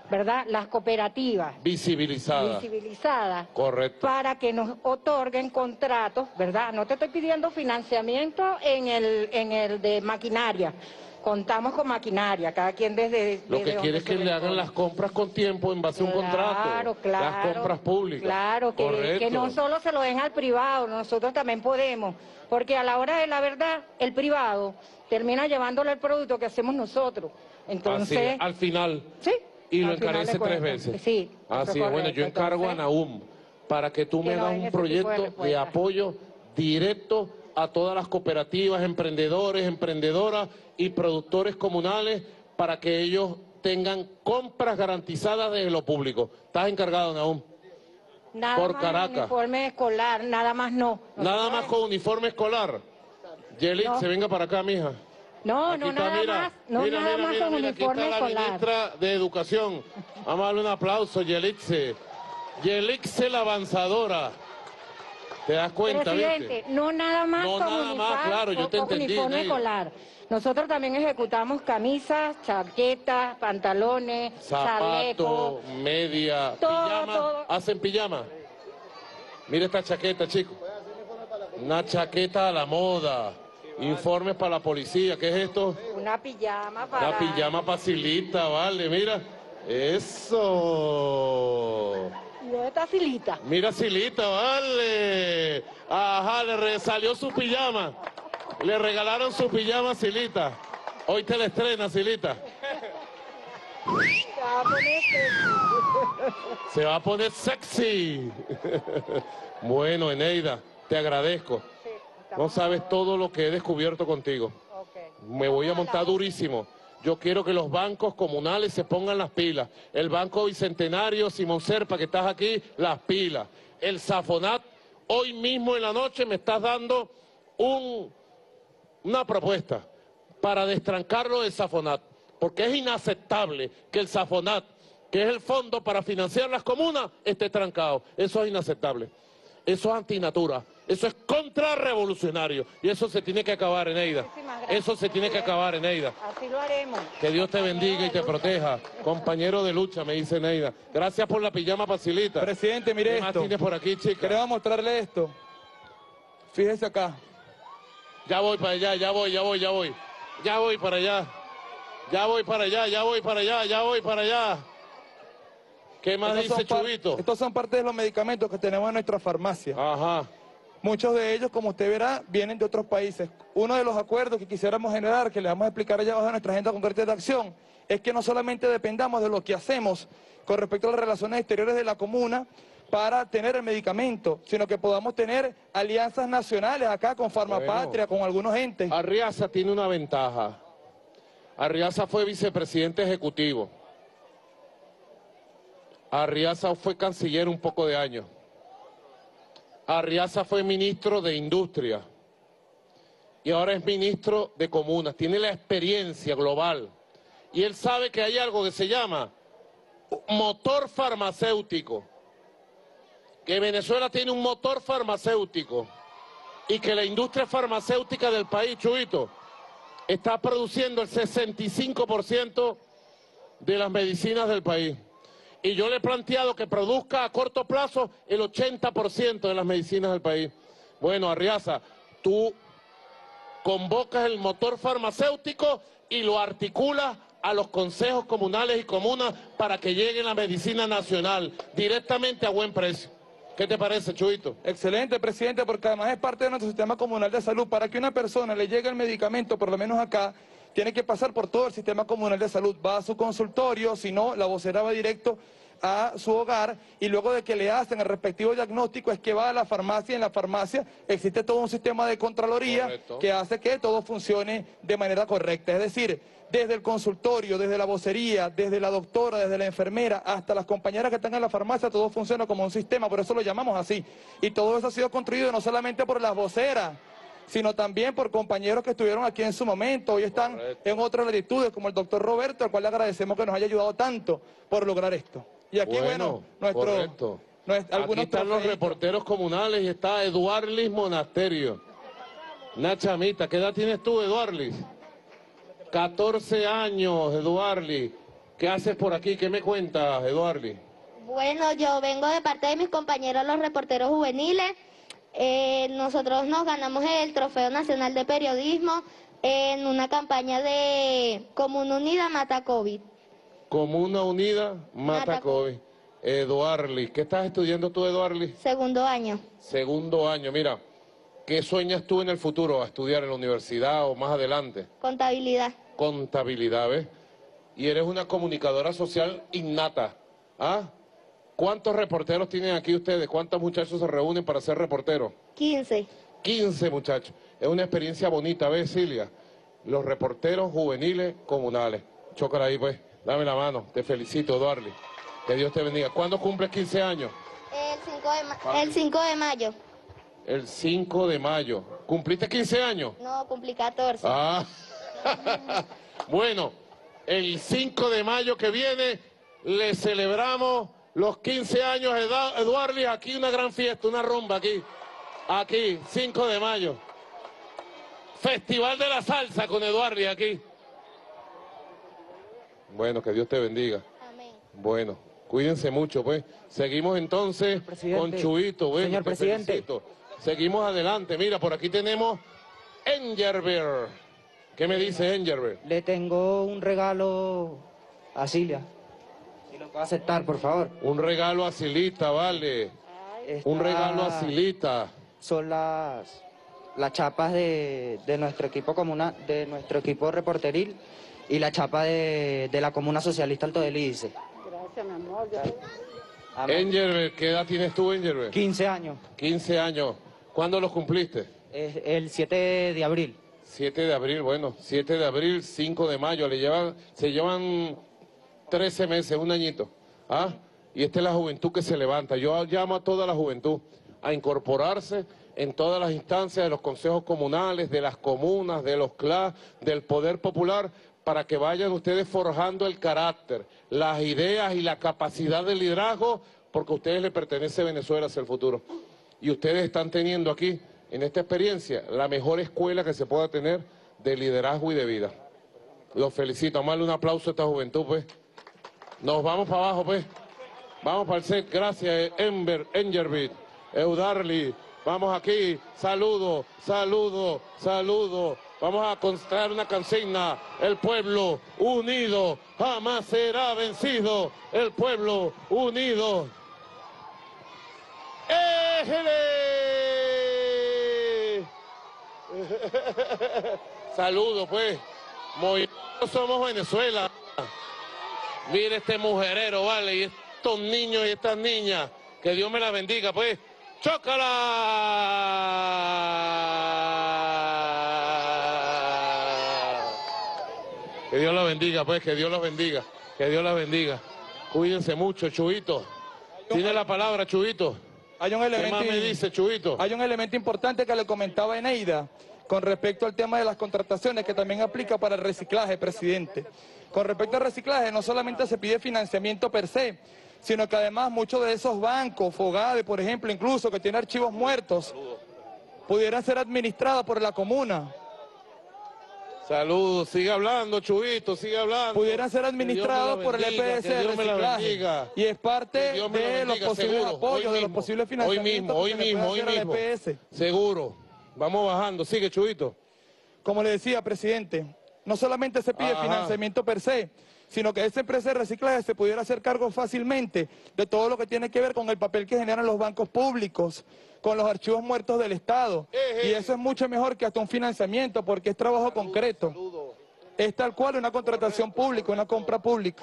¿verdad?, las cooperativas visibilizadas, correcto, para que nos otorguen contratos, ¿verdad? No te estoy pidiendo financiamiento en el de maquinaria. Contamos con maquinaria, cada quien desde Lo que quiere es que le hagan las compras con tiempo en base a un contrato. Las compras públicas. Claro, que no solo se lo den al privado, nosotros también podemos. Porque a la hora de la verdad, el privado termina llevándole el producto que hacemos nosotros. Entonces, así, al final. Sí. Y lo encarece 3 veces. Sí. Así es, bueno, yo encargo a Nahum para que tú me hagas un proyecto de apoyo directo a todas las cooperativas, emprendedores, emprendedoras y productores comunales para que ellos tengan compras garantizadas desde lo público. ¿Estás encargado, Nahum? Nada por más Caracas. Uniforme escolar, nada más no. Nada más con uniforme escolar. Yelit, se venga para acá, mija. No, aquí no, está, nada mira, más, no, mira, nada mira, más mira, con mira, uniforme aquí está escolar. la ministra de Educación. Vamos a darle un aplauso, Yelitze. Yelitze la avanzadora. ¿Te das cuenta, Presidente, viste? no nada más no con nada más, claro, yo te entendí, uniforme Neida. escolar. Nosotros también ejecutamos camisas, chaquetas, pantalones, Zapato, chalecos, media, todo, pijama. todo. ¿Hacen pijama? Mira esta chaqueta, chicos. Una chaqueta a la moda. Informes para la policía. ¿Qué es esto? Una pijama para... La pijama facilita, vale, mira. Eso. ¿Y dónde está Silita? Mira, Silita, vale. Ajá, salió su pijama. Le regalaron su pijama a Silita. Hoy te la estrena, Silita. Se va a poner sexy. Bueno, Eneida, te agradezco. No sabes todo lo que he descubierto contigo. Me voy a montar durísimo. Yo quiero que los bancos comunales se pongan las pilas. El Banco Bicentenario, Simón Serpa, que estás aquí, las pilas. El Safonat, hoy mismo en la noche me estás dando una propuesta para destrancarlo del Safonat. Porque es inaceptable que el Safonat, que es el fondo para financiar las comunas, esté trancado. Eso es inaceptable. Eso es antinatura. Eso es contrarrevolucionario. Y eso se tiene que acabar, Eneida. Eso se tiene que acabar, Eneida. Así lo haremos. Que Dios te bendiga y te proteja. Compañero de lucha, me dice Eneida. Gracias por la pijama facilita. Presidente, mire ¿Qué esto. más tienes por aquí, chica? Queremos mostrarle esto. Fíjese acá. Ya voy para allá, ya voy. Ya voy para allá. Ya voy para allá. ¿Qué más dice Chubito? Estos son parte de los medicamentos que tenemos en nuestra farmacia. Ajá. Muchos de ellos, como usted verá, vienen de otros países. Uno de los acuerdos que quisiéramos generar, que le vamos a explicar allá abajo en nuestra agenda concreta de acción, es que no solamente dependamos de lo que hacemos con respecto a las relaciones exteriores de la comuna para tener el medicamento, sino que podamos tener alianzas nacionales acá con Farmapatria, con algunos entes. Arriaza tiene una ventaja. Arriaza fue vicepresidente ejecutivo. Arriaza fue canciller un poco de años. Arriaza fue ministro de Industria. Y ahora es ministro de Comunas. Tiene la experiencia global. Y él sabe que hay algo que se llama motor farmacéutico. Que Venezuela tiene un motor farmacéutico. Y que la industria farmacéutica del país, Chubito, está produciendo el 65% de las medicinas del país. Y yo le he planteado que produzca a corto plazo el 80% de las medicinas del país. Bueno, Arriaza, tú convocas el motor farmacéutico y lo articulas a los consejos comunales y comunas para que llegue la medicina nacional directamente a buen precio. ¿Qué te parece, Chuito? Excelente, presidente, porque además es parte de nuestro sistema comunal de salud. Para que una persona le llegue el medicamento, por lo menos acá, tiene que pasar por todo el sistema comunal de salud. Va a su consultorio, si no, la vocera va directo a su hogar y luego de que le hacen el respectivo diagnóstico es que va a la farmacia y en la farmacia existe todo un sistema de contraloría que hace que todo funcione de manera correcta. Es decir, desde el consultorio, desde la vocería, desde la doctora, desde la enfermera, hasta las compañeras que están en la farmacia, todo funciona como un sistema, por eso lo llamamos así. Y todo eso ha sido construido no solamente por las voceras, sino también por compañeros que estuvieron aquí en su momento, hoy están en otras latitudes, como el doctor Roberto, al cual le agradecemos que nos haya ayudado tanto por lograr esto. Y aquí, bueno, aquí están los reporteros comunales y está Eduarlis Monasterio. Una chamita, ¿qué edad tienes tú, Eduarlis? 14 años, Eduarlis. ¿Qué haces por aquí? ¿Qué me cuentas, Eduardi? Bueno, yo vengo de parte de mis compañeros los reporteros juveniles. Nosotros nos ganamos el Trofeo Nacional de Periodismo en una campaña de Comuna Unida Mata COVID. Comuna Unida Mata COVID. Eduardi, ¿qué estás estudiando tú, Eduardi? Segundo año. Segundo año, mira, ¿qué sueñas tú en el futuro? ¿A estudiar en la universidad o más adelante? Contabilidad. Contabilidad, ¿ves? Y eres una comunicadora social innata, ¿ah? ¿Cuántos reporteros tienen aquí ustedes? ¿Cuántos muchachos se reúnen para ser reporteros? 15. 15 muchachos. Es una experiencia bonita, ¿ves, Silvia? Los reporteros juveniles comunales. Chócala ahí, pues. Dame la mano. Te felicito, Eduardi. Que Dios te bendiga. ¿Cuándo cumples 15 años? El 5 de mayo. El 5 de mayo. ¿Cumpliste 15 años? No, cumplí 14. Ah. Bueno, el 5 de mayo que viene le celebramos los 15 años a Eduardi. Aquí una gran fiesta, una rumba aquí. Aquí, 5 de mayo. Festival de la salsa con Eduardi aquí. Bueno, que Dios te bendiga. Amén. Bueno, cuídense mucho, pues. Seguimos entonces con Chuito. Bueno, señor presidente. Felicito. Seguimos adelante. Mira, por aquí tenemos Engerber. ¿Qué me dice Engerber? Le tengo un regalo a Silvia. Si lo puede aceptar, por favor. Un regalo a Silita, vale. Un regalo a Silita. Son las chapas de nuestro equipo comunal, de nuestro equipo reporteril y la chapa de la Comuna Socialista Alto del Índice. Gracias, mi amor. Engerber, ¿qué edad tienes tú, Engerber? 15 años. 15 años. ¿Cuándo los cumpliste? El 7 de abril. 7 de abril, bueno, 7 de abril, 5 de mayo, se llevan 13 meses, un añito, ¿ah? Y esta es la juventud que se levanta. Yo llamo a toda la juventud a incorporarse en todas las instancias de los consejos comunales, de las comunas, de los CLA, del poder popular, para que vayan ustedes forjando el carácter, las ideas y la capacidad de liderazgo, porque a ustedes les pertenece Venezuela hacia el futuro. Y ustedes están teniendo aquí, en esta experiencia, la mejor escuela que se pueda tener de liderazgo y de vida. Los felicito. Amarle un aplauso a esta juventud, pues. Nos vamos para abajo, pues. Vamos para el set. Gracias, Engerber, Eduardi. Vamos aquí. Saludo, saludo, saludo. Vamos a construir una consigna. El pueblo unido jamás será vencido. El pueblo unido. ¡Éjele! Saludos, pues. Nosotros somos Venezuela. Mire este mujerero, vale, y estos niños y estas niñas. Que Dios me las bendiga, pues. ¡Chócala! Que Dios la bendiga, pues, que Dios los bendiga. Que Dios la bendiga. Cuídense mucho, Chuito. Tiene la palabra, Chuito. Hay un elemento, ¿qué más me dice, Chuito? Hay un elemento importante que le comentaba Eneida con respecto al tema de las contrataciones, que también aplica para el reciclaje, presidente. Con respecto al reciclaje, no solamente se pide financiamiento per se, sino que además muchos de esos bancos, Fogade, por ejemplo, incluso que tiene archivos muertos, pudieran ser administrados por la comuna. Saludos, sigue hablando, Chuito, sigue hablando. Pudieran ser administrados por el EPS de reciclaje. Y es parte de los posibles apoyos, de los posibles financiamientos. Hoy mismo. Seguro. Vamos bajando. Sigue, Chuito. Como le decía, presidente, no solamente se pide financiamiento per se, sino que esa empresa de reciclaje se pudiera hacer cargo fácilmente de todo lo que tiene que ver con el papel que generan los bancos públicos, con los archivos muertos del Estado. Y eso es mucho mejor que hasta un financiamiento, porque es trabajo concreto. Es tal cual una contratación pública, una compra pública.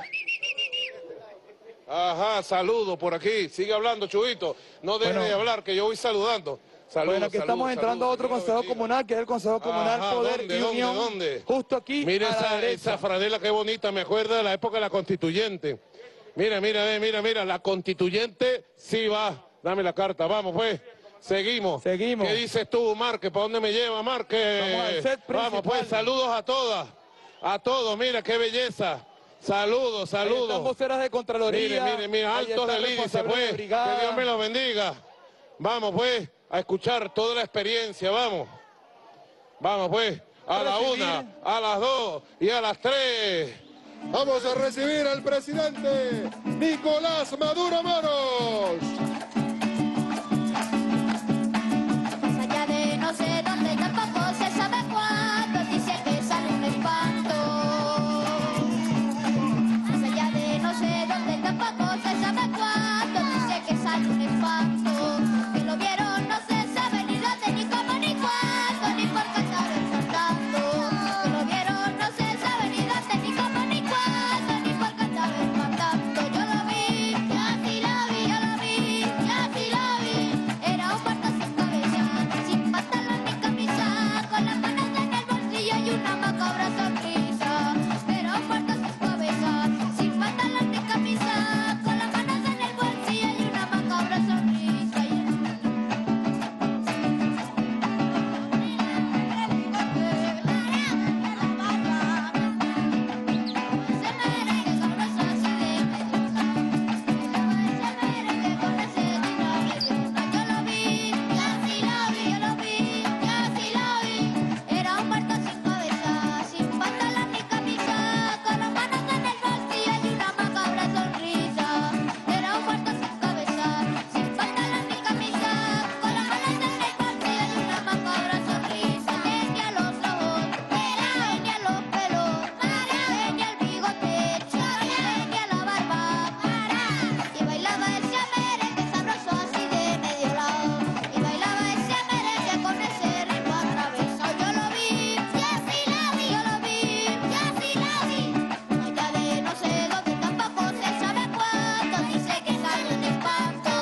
Ajá, saludo por aquí. Sigue hablando, Chuito. No deje de hablar, que yo voy saludando. Saludos, bueno, aquí estamos entrando a otro consejo comunal, que es el Consejo Comunal Poder y Unión. ¿Dónde? Justo aquí. Mira esa franela, qué bonita, me acuerda de la época de la Constituyente. Mira, la Constituyente sí va. Dame la carta, vamos pues. Seguimos. ¿Qué dices tú, Marque? ¿Para dónde me lleva, Marque? Vamos al set principal. Vamos pues, saludos a todas. A todos, mira qué belleza. Saludos. Ahí están voceras de Contraloría. Mire, altos del índice, pues. Que Dios me los bendiga. Vamos pues, a escuchar toda la experiencia, vamos. Vamos pues, a la 1, a las 2 y a las 3. Vamos a recibir al presidente Nicolás Maduro Moros. Más allá de no sé dónde, tampoco se sabe cuándo, dice que sale un espanto. Más allá de no sé dónde, tampoco se sabe cuándo, dice que sale un espanto. Que lo vieron no se sabe ni dónde, ni cómo, ni cuándo, ni por qué estar espantando. Que lo vieron no se sabe ni dónde, ni cómo, ni cuándo, ni por qué estar espantando. Yo lo vi, y así lo vi, yo lo vi, y así lo vi. Era un muerto sin cabeza, sin pantalón ni camisa, con las manos en el bolsillo y una macabra sonrisa. Era un muerto sin cabeza, sin pantalón ni camisa, con las manos en el bolsillo y una macabra sonrisa. Era un muerto sin cabeza, sin pantalón ni camisa, con las manos en el bolsillo y una macabra sonrisa. Era un muerto sin cabeza, sin pantalón ni camisa, con las manos en el bolsillo y una macabra sonrisa. Tenía los ojos, tenía los pelos, tenía el bigote, tenía la barba, y bailaba ese merengue sabroso así de medio lado, y bailaba ese merengue con ese ritmo atravesado. Yo lo vi, y así la vi, yo lo vi, y así la vi. Allá de no sé dónde, tampoco se sabe cuánto, dice que sale un espanto.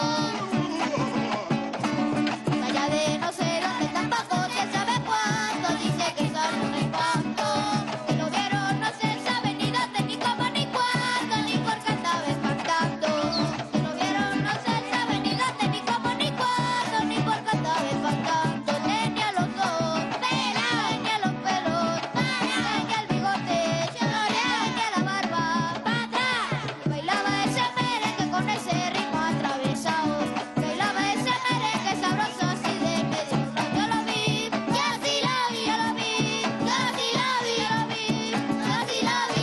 Allá de no sé dónde, tampoco se sabe cuánto, dice que sale un espanto. Que lo vieron no se sabe ni dónde, ni cómo, ni cuándo, ni por qué estaba espantando. Que lo vieron no se sabe ni dónde, ni cómo, ni cuándo, ni por qué estaba espantando. Tenía los ojos pelados, tenía los pelos, tenía el bigote, tenía la barba para atrás. Bailaba ese merengue con ese ritmo atravesado. Bailaba ese merengue sabroso así de medio lado. Yo lo vi, y así lo vi, yo lo vi, y así lo vi, yo lo vi, y así lo vi.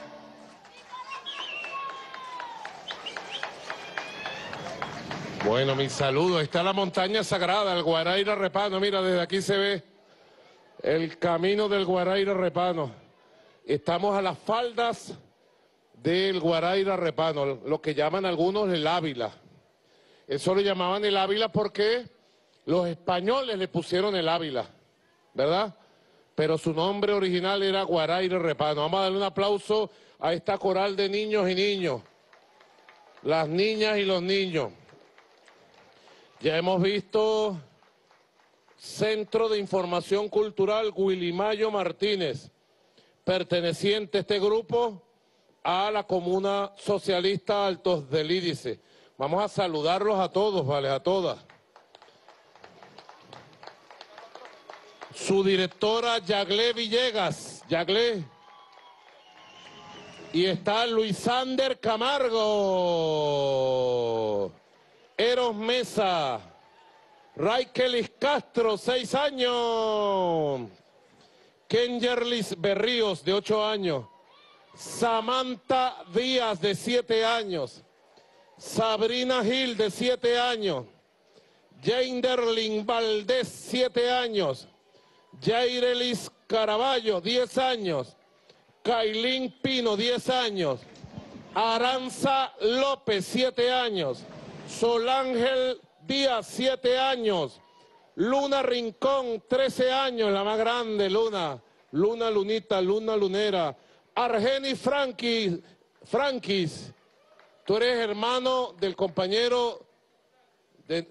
Bueno, mi saludo. Está la montaña sagrada, el Guaraíra Repano. Mira, desde aquí se ve el camino del Guaraíra Repano. Estamos a las faldas del Guaraíra Repano, lo que llaman algunos el Ávila. Eso lo llamaban el Ávila porque los españoles le pusieron el Ávila, ¿verdad? Pero su nombre original era Guaraíra Repano. Vamos a darle un aplauso a esta coral de niños y niños, las niñas y los niños. Ya hemos visto Centro de Información Cultural Guilimayo Martínez, perteneciente este grupo a la Comuna Socialista Altos del Lídice. Vamos a saludarlos a todos, ¿vale? A todas. Su directora, Yaglé Villegas. Yaglé. Y está Luisander Camargo. Eros Mesa. Raikelis Castro, 6 años. Kengerlis Berríos, de 8 años. Samantha Díaz, de 7 años. Sabrina Gil, de 7 años. Jainderlin Valdés, 7 años. Jairelis Caraballo, 10 años. Kailín Pino, 10 años. Aranza López, 7 años. Solángel Díaz, 7 años. Luna Rincón, 13 años, la más grande, Luna. Luna Lunita, Luna Lunera. Argeni Franquis, tú eres hermano del compañero de...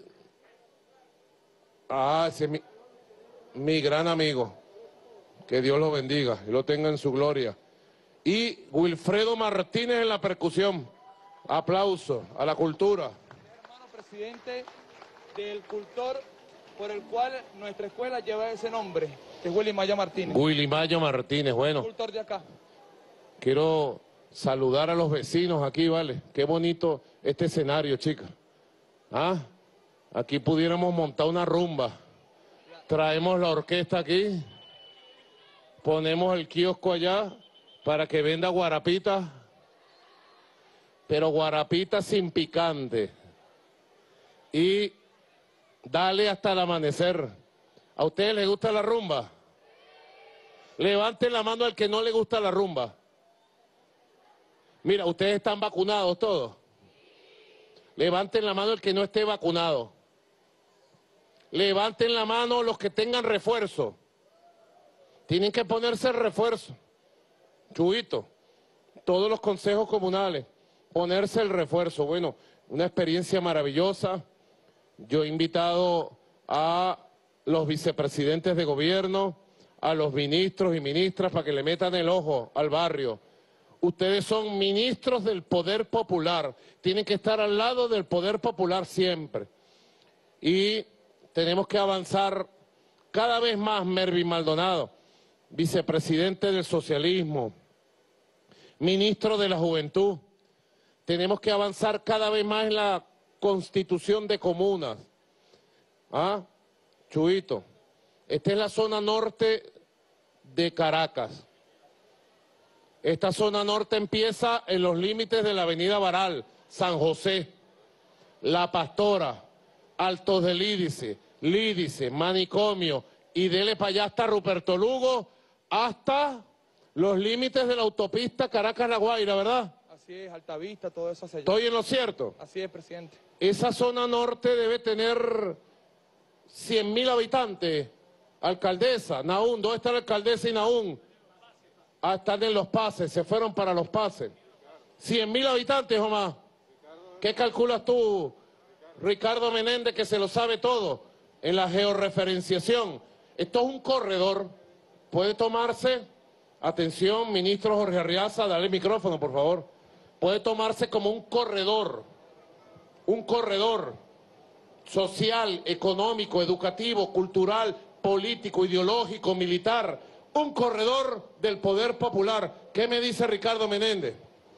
Ah, ese es mi gran amigo. Que Dios lo bendiga y lo tenga en su gloria. Y Wilfredo Martínez en la percusión. Aplauso a la cultura. Hermano presidente del cultor por el cual nuestra escuela lleva ese nombre, que es Guilimayo Martínez. Guilimayo Martínez, bueno. Cultor de acá. Quiero saludar a los vecinos aquí, ¿vale? Qué bonito este escenario, chicas. ¿Ah? Aquí pudiéramos montar una rumba. Traemos la orquesta aquí. Ponemos el kiosco allá. para que venda guarapita, pero guarapita sin picante. Y dale hasta el amanecer. ¿A ustedes les gusta la rumba? Levanten la mano al que no le gusta la rumba. Mira, ustedes están vacunados todos. Levanten la mano el que no esté vacunado. Levanten la mano los que tengan refuerzo. Tienen que ponerse el refuerzo. Chuito, todos los consejos comunales, ponerse el refuerzo. Bueno, una experiencia maravillosa. Yo he invitado a los vicepresidentes de gobierno, a los ministros y ministras para que le metan el ojo al barrio. Ustedes son ministros del poder popular, tienen que estar al lado del poder popular siempre. Y tenemos que avanzar cada vez más. Mervin Maldonado, vicepresidente del socialismo, ministro de la juventud, tenemos que avanzar cada vez más en la constitución de comunas. ¿Ah? Chuito, esta es la zona norte de Caracas. Esta zona norte empieza en los límites de la avenida Baral, San José, La Pastora, Altos del Lídice, Manicomio, y dele para allá hasta Ruperto Lugo, hasta los límites de la autopista Caracas-La Guaira, ¿verdad? Así es, Altavista, todo eso hacia allá. ¿Estoy en lo cierto? Así es, presidente. Esa zona norte debe tener 100.000 habitantes. Alcaldesa, Naún, ¿dónde está la alcaldesa y Naún? Ah, están en Los Pases, se fueron para Los Pases. 100.000 habitantes o más. ¿Qué calculas tú, Ricardo Menéndez, que se lo sabe todo en la georreferenciación? Esto es un corredor. Puede tomarse, atención, ministro Jorge Arriaza, dale el micrófono, por favor. Puede tomarse como un corredor social, económico, educativo, cultural, político, ideológico, militar, un corredor del poder popular. ¿Qué me dice Ricardo Menéndez?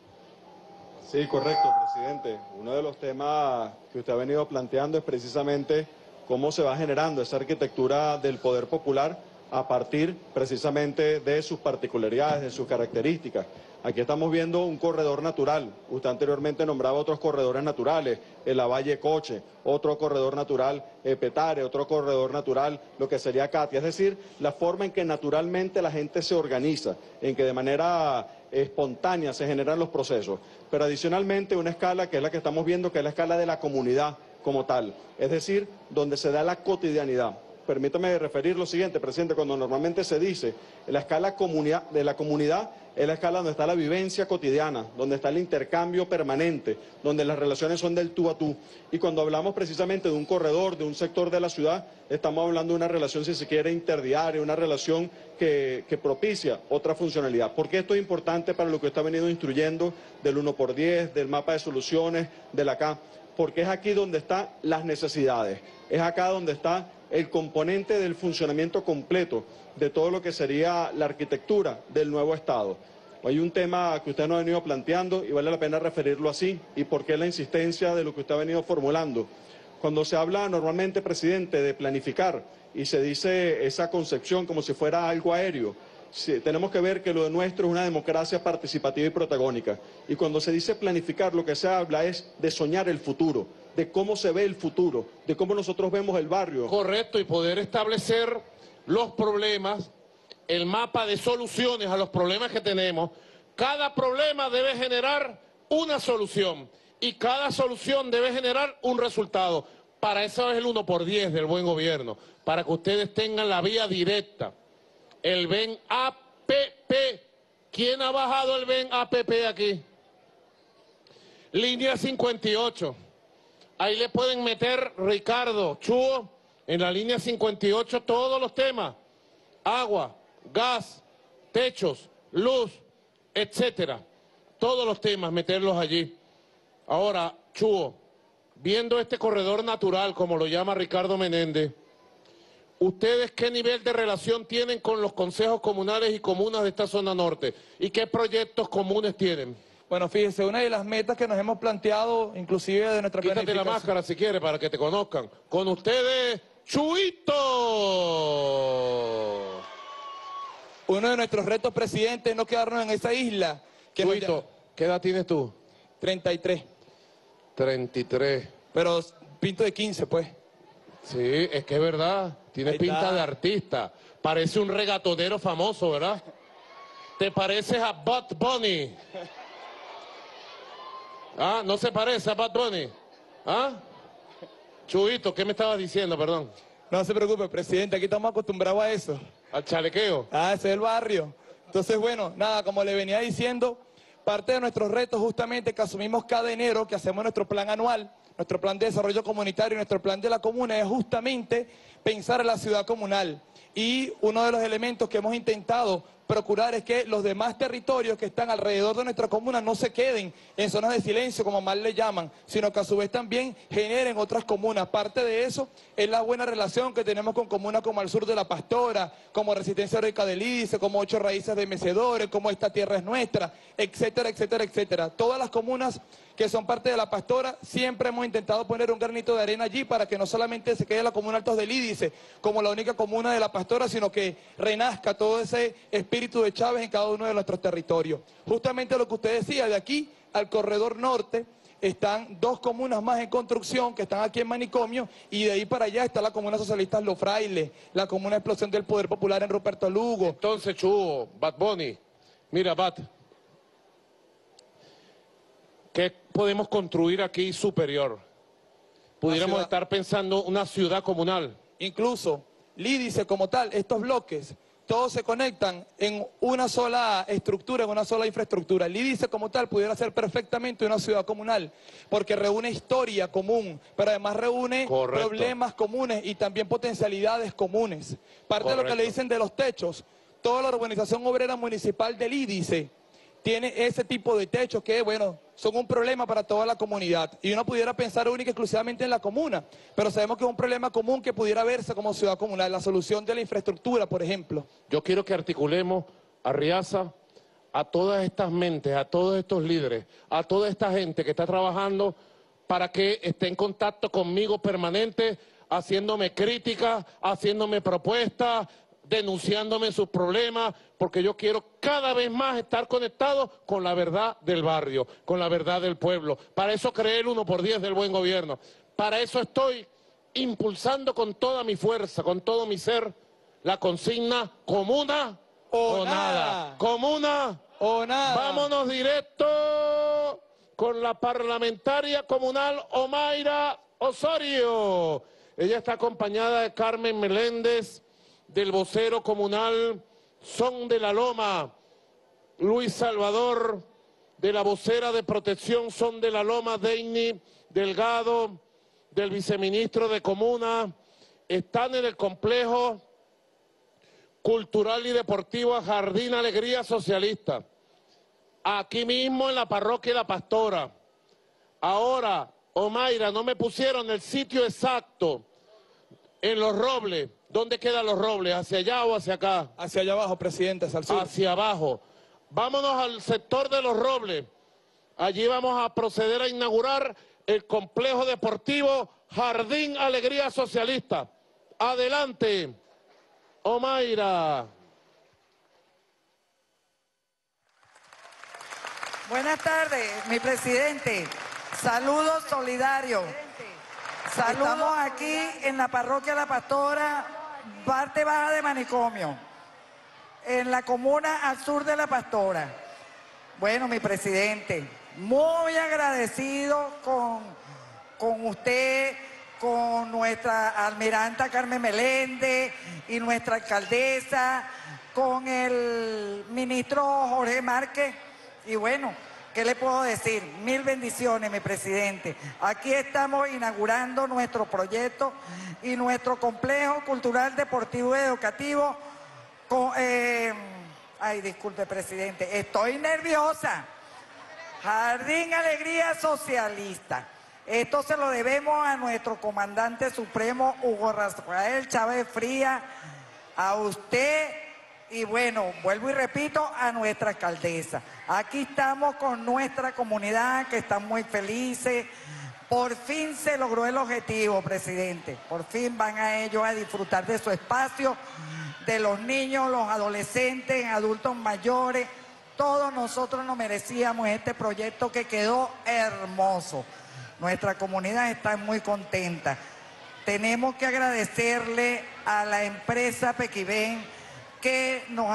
Sí, correcto, presidente. Uno de los temas que usted ha venido planteando es precisamente cómo se va generando esa arquitectura del poder popular a partir precisamente de sus particularidades, de sus características. Aquí estamos viendo un corredor natural. Usted anteriormente nombraba otros corredores naturales, el Lavalle Coche, otro corredor natural, Petare, otro corredor natural, lo que sería Katia. Es decir, la forma en que naturalmente la gente se organiza, en que de manera espontánea se generan los procesos. Pero adicionalmente una escala que es la que estamos viendo, que es la escala de la comunidad como tal. Es decir, donde se da la cotidianidad. Permítame referir lo siguiente, presidente, cuando normalmente se dice la escala de la comunidad es la escala donde está la vivencia cotidiana, donde está el intercambio permanente, donde las relaciones son del tú a tú. Y cuando hablamos precisamente de un corredor, de un sector de la ciudad, estamos hablando de una relación, si se quiere, interdiaria, una relación que propicia otra funcionalidad. ¿Por qué esto es importante para lo que usted ha venido instruyendo del 1×10, del mapa de soluciones, de la CA? Porque es aquí donde están las necesidades, es acá donde está el componente del funcionamiento completo de todo lo que sería la arquitectura del nuevo Estado. Hay un tema que usted nos ha venido planteando y vale la pena referirlo así, y por qué la insistencia de lo que usted ha venido formulando. Cuando se habla normalmente, presidente, de planificar y se dice esa concepción como si fuera algo aéreo, sí, tenemos que ver que lo de nuestro es una democracia participativa y protagónica. Y cuando se dice planificar, lo que se habla es de soñar el futuro, de cómo se ve el futuro, de cómo nosotros vemos el barrio. Correcto, y poder establecer los problemas, el mapa de soluciones a los problemas que tenemos. Cada problema debe generar una solución y cada solución debe generar un resultado. Para eso es el 1×10 del buen gobierno, para que ustedes tengan la vía directa. El BEN APP. ¿Quién ha bajado el BEN APP aquí? Línea 58. Ahí le pueden meter, Ricardo, Chuo, en la línea 58 todos los temas. Agua, gas, techos, luz, etcétera. Todos los temas, meterlos allí. Ahora, Chuo, viendo este corredor natural, como lo llama Ricardo Menéndez, ¿ustedes qué nivel de relación tienen con los consejos comunales y comunas de esta zona norte? ¿Y qué proyectos comunes tienen? Bueno, fíjese, una de las metas que nos hemos planteado, inclusive de nuestra planificación... Quítate la máscara si quieres, para que te conozcan. Con ustedes, Chuito. Uno de nuestros retos, presidente, es no quedarnos en esa isla. Chuito, ¿qué edad tienes tú? 33. 33. Pero pinto de 15, pues. Sí, es que es verdad. Tienes pinta de artista. Parece un regatonero famoso, ¿verdad? ¿Te pareces a Bad Bunny? ¿Ah? ¿No se parece a Bad Bunny? ¿Ah? Chuito, ¿qué me estabas diciendo, perdón? No se preocupe, presidente, aquí estamos acostumbrados a eso. ¿Al chalequeo? Ah, ese es el barrio. Entonces, bueno, nada, como le venía diciendo, parte de nuestros retos justamente que asumimos cada enero, que hacemos nuestro plan anual, nuestro plan de desarrollo comunitario, nuestro plan de la comuna, es justamente pensar en la ciudad comunal. Y uno de los elementos que hemos intentado procurar es que los demás territorios que están alrededor de nuestra comuna no se queden en zonas de silencio, como mal le llaman, sino que a su vez también generen otras comunas. Parte de eso es la buena relación que tenemos con comunas como al sur de La Pastora, como Resistencia Heroica del Lídice, como 8 Raíces de Mecedores, como Esta Tierra es Nuestra, etcétera, etcétera, etcétera. Todas las comunas que son parte de La Pastora, siempre hemos intentado poner un granito de arena allí para que no solamente se quede la comuna Altos del Lídice como la única comuna de La Pastora, sino que renazca todo ese espíritu de Chávez en cada uno de nuestros territorios. Justamente lo que usted decía, de aquí al corredor norte están 2 comunas más en construcción que están aquí en Manicomio, y de ahí para allá está la comuna socialista Los Frailes, la comuna Explosión del Poder Popular en Ruperto Lugo. Entonces, Chugo, Bad Bunny, mira, Bad, ¿qué podemos construir aquí superior? Pudiéramos estar pensando una ciudad comunal. Incluso, Lídice como tal, estos bloques, todos se conectan en una sola estructura, en una sola infraestructura. Lídice como tal pudiera ser perfectamente una ciudad comunal, porque reúne historia común, pero además reúne problemas comunes y también potencialidades comunes. Parte de lo que le dicen de los techos, toda la organización obrera municipal del Lídice tiene ese tipo de techos que, bueno, son un problema para toda la comunidad. Y uno pudiera pensar única y exclusivamente en la comuna, pero sabemos que es un problema común que pudiera verse como ciudad comunal, la solución de la infraestructura, por ejemplo. Yo quiero que articulemos a Riaza, a todas estas mentes, a todos estos líderes, a toda esta gente que está trabajando para que esté en contacto conmigo permanente, haciéndome críticas, haciéndome propuestas, denunciándome sus problemas, porque yo quiero cada vez más estar conectado con la verdad del barrio, con la verdad del pueblo. Para eso creé el 1x10 del buen gobierno. Para eso estoy impulsando con toda mi fuerza, con todo mi ser, la consigna comuna o nada. Comuna o nada. Vámonos directo con la parlamentaria comunal Omaira Osorio. Ella está acompañada de Carmen Meléndez, del vocero comunal Son de la Loma, Luis Salvador, de la vocera de protección Son de la Loma, Deini Delgado, del viceministro de Comuna. Están en el complejo cultural y deportivo Jardín Alegría Socialista, aquí mismo en la parroquia La Pastora. Ahora, Omaira, no me pusieron el sitio exacto, en Los Robles. ¿Dónde quedan Los Robles? ¿Hacia allá o hacia acá? Hacia allá abajo, presidente, hacia el sur. Hacia abajo. Vámonos al sector de Los Robles. Allí vamos a proceder a inaugurar el complejo deportivo Jardín Alegría Socialista. Adelante, Omaira. Buenas tardes, mi presidente. Saludos solidarios. Saludos aquí en la parroquia La Pastora, parte baja de Manicomio, en la comuna al sur de La Pastora. Bueno, mi presidente, muy agradecido con usted, con nuestra almiranta Carmen Meléndez y nuestra alcaldesa, con el ministro Jorge Márquez. Y bueno, ¿qué le puedo decir? Mil bendiciones, mi presidente. Aquí estamos inaugurando nuestro proyecto y nuestro complejo cultural, deportivo y educativo. Ay, disculpe, presidente, estoy nerviosa. Jardín Alegría Socialista. Esto se lo debemos a nuestro comandante supremo, Hugo Rafael Chávez Frías, a usted. Y bueno, vuelvo y repito, a nuestra alcaldesa. Aquí estamos con nuestra comunidad, que están muy felices. Por fin se logró el objetivo, presidente. Por fin van a ellos a disfrutar de su espacio, de los niños, los adolescentes, adultos mayores. Todos nosotros nos merecíamos este proyecto que quedó hermoso. Nuestra comunidad está muy contenta. Tenemos que agradecerle a la empresa Pequiven que nos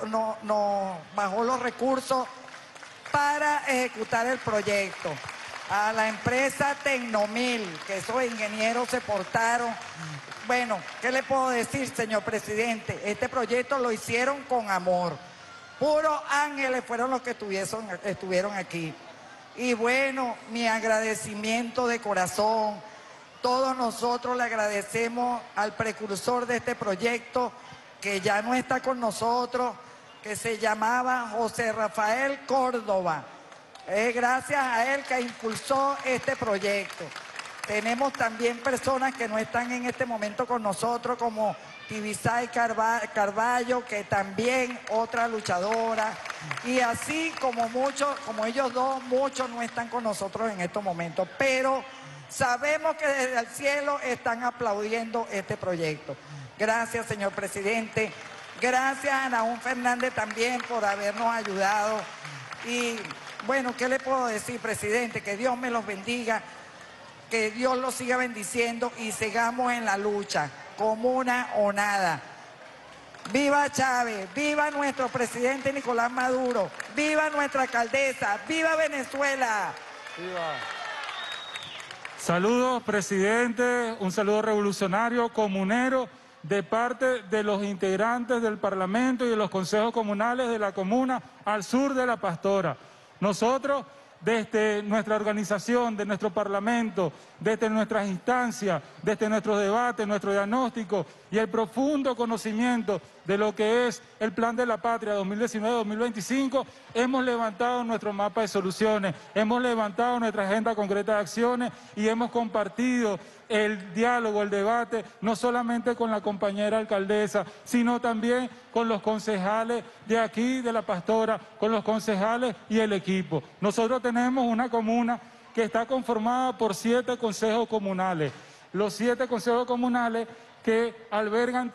bajó los recursos para ejecutar el proyecto. A la empresa Tecnomil, que esos ingenieros se portaron. Bueno, ¿qué le puedo decir, señor presidente? Este proyecto lo hicieron con amor. Puros ángeles fueron los que estuvieron aquí. Y bueno, mi agradecimiento de corazón. Todos nosotros le agradecemos al precursor de este proyecto, que ya no está con nosotros, que se llamaba José Rafael Córdoba. Gracias a él que impulsó este proyecto. Tenemos también personas que no están en este momento con nosotros, como Tibisay Carballo, que también otra luchadora. Y así como muchos, como ellos dos, muchos no están con nosotros en estos momentos. Pero sabemos que desde el cielo están aplaudiendo este proyecto. Gracias, señor presidente. Gracias a Naúm Fernández también por habernos ayudado. Y bueno, ¿qué le puedo decir, presidente? Que Dios me los bendiga, que Dios los siga bendiciendo y sigamos en la lucha, comuna o nada. ¡Viva Chávez! ¡Viva nuestro presidente Nicolás Maduro! ¡Viva nuestra alcaldesa! ¡Viva Venezuela! ¡Viva! Saludos, presidente, un saludo revolucionario, comunero, de parte de los integrantes del Parlamento y de los consejos comunales de la comuna al sur de La Pastora. Nosotros, desde nuestra organización, de nuestro Parlamento, desde nuestras instancias, desde nuestros debates, nuestro diagnóstico y el profundo conocimiento de lo que es el Plan de la Patria 2019-2025, hemos levantado nuestro mapa de soluciones, hemos levantado nuestra agenda concreta de acciones y hemos compartido el diálogo, el debate, no solamente con la compañera alcaldesa, sino también con los concejales de aquí, de La Pastora, con los concejales y el equipo. Nosotros tenemos una comuna que está conformada por 7 consejos comunales. Los 7 consejos comunales que albergan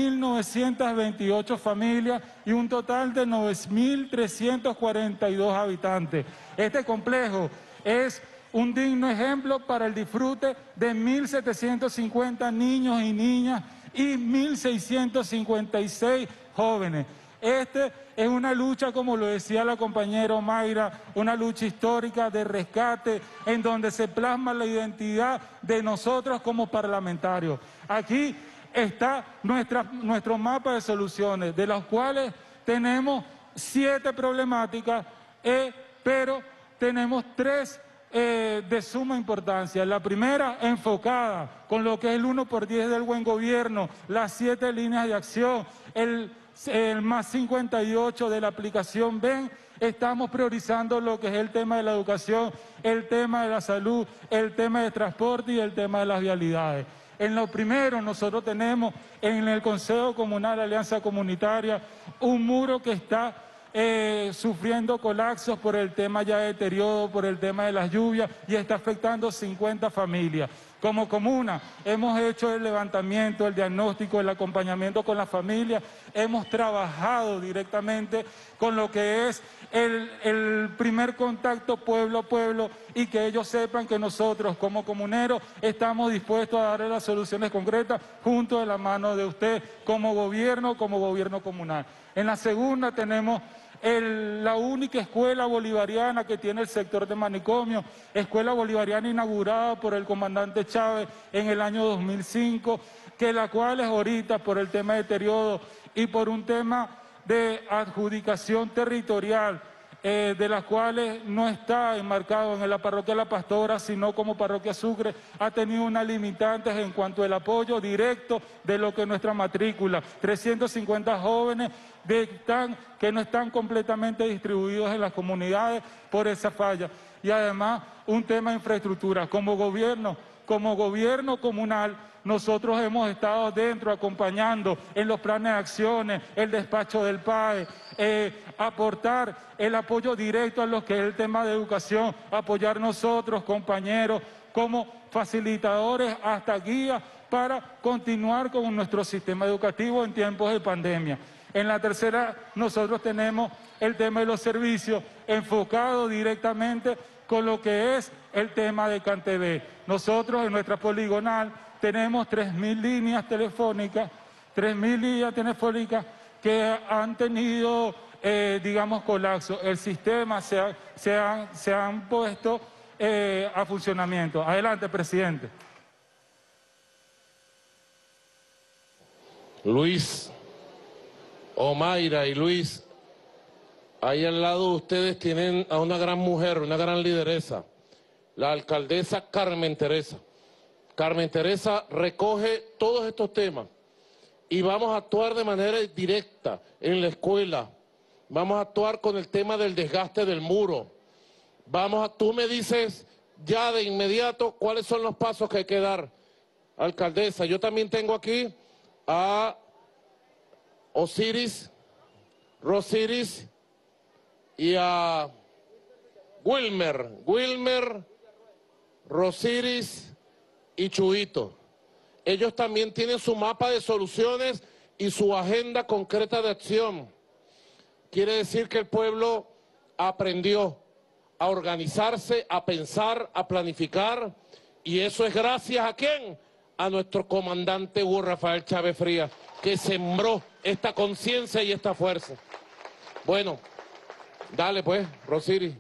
3.928 familias y un total de 9.342 habitantes. Este complejo es un digno ejemplo para el disfrute de 1.750 niños y niñas y 1.656 jóvenes. Este es una lucha, como lo decía la compañera Mayra, una lucha histórica de rescate en donde se plasma la identidad de nosotros como parlamentarios. Aquí está nuestro mapa de soluciones, de los cuales tenemos 7 problemáticas, pero tenemos 3 de suma importancia. La primera, enfocada con lo que es el 1x10 del buen gobierno, las 7 líneas de acción, el más 58 de la aplicación VEN. Estamos priorizando lo que es el tema de la educación, el tema de la salud, el tema de transporte y el tema de las vialidades. En lo primero, nosotros tenemos en el Consejo Comunal Alianza Comunitaria un muro que está sufriendo colapsos por el tema ya de deterioro, por el tema de las lluvias, y está afectando 50 familias. Como comuna hemos hecho el levantamiento, el diagnóstico, el acompañamiento con las familias, hemos trabajado directamente con lo que es el primer contacto pueblo a pueblo, y que ellos sepan que nosotros como comuneros estamos dispuestos a darle las soluciones concretas junto de la mano de usted como gobierno comunal. En la segunda tenemos la única escuela bolivariana que tiene el sector de Manicomio, escuela bolivariana inaugurada por el comandante Chávez en el año 2005, que la cual es ahorita por el tema de deterioro y por un tema de adjudicación territorial, de las cuales no está enmarcado en la parroquia La Pastora, sino como parroquia Sucre, ha tenido unas limitantes en cuanto al apoyo directo de lo que es nuestra matrícula. 350 jóvenes que no están completamente distribuidos en las comunidades por esa falla. Y además un tema de infraestructura. Como gobierno comunal, nosotros hemos estado dentro acompañando en los planes de acciones, el despacho del PAE, aportar el apoyo directo a lo que es el tema de educación, apoyar nosotros, compañeros, como facilitadores hasta guías para continuar con nuestro sistema educativo en tiempos de pandemia. En la tercera, nosotros tenemos el tema de los servicios enfocado directamente con lo que es el tema de CanTV. Nosotros en nuestra poligonal tenemos 3.000 líneas telefónicas, 3.000 líneas telefónicas que han tenido, digamos, colapso. El sistema se han puesto a funcionamiento. Adelante, presidente. Luis, Omaira y Luis, ahí al lado de ustedes tienen a una gran mujer, una gran lideresa, la alcaldesa Carmen Teresa. Carmen Teresa recoge todos estos temas y vamos a actuar de manera directa en la escuela. Vamos a actuar con el tema del desgaste del muro. Tú me dices ya de inmediato cuáles son los pasos que hay que dar, alcaldesa. Yo también tengo aquí a Rosiris y a Wilmer, Rosiris y Chuito. Ellos también tienen su mapa de soluciones y su agenda concreta de acción. Quiere decir que el pueblo aprendió a organizarse, a pensar, a planificar, y eso es gracias ¿a quién? A nuestro comandante Hugo Rafael Chávez Frías, que sembró esta conciencia y esta fuerza. Bueno, dale pues, Rosiris.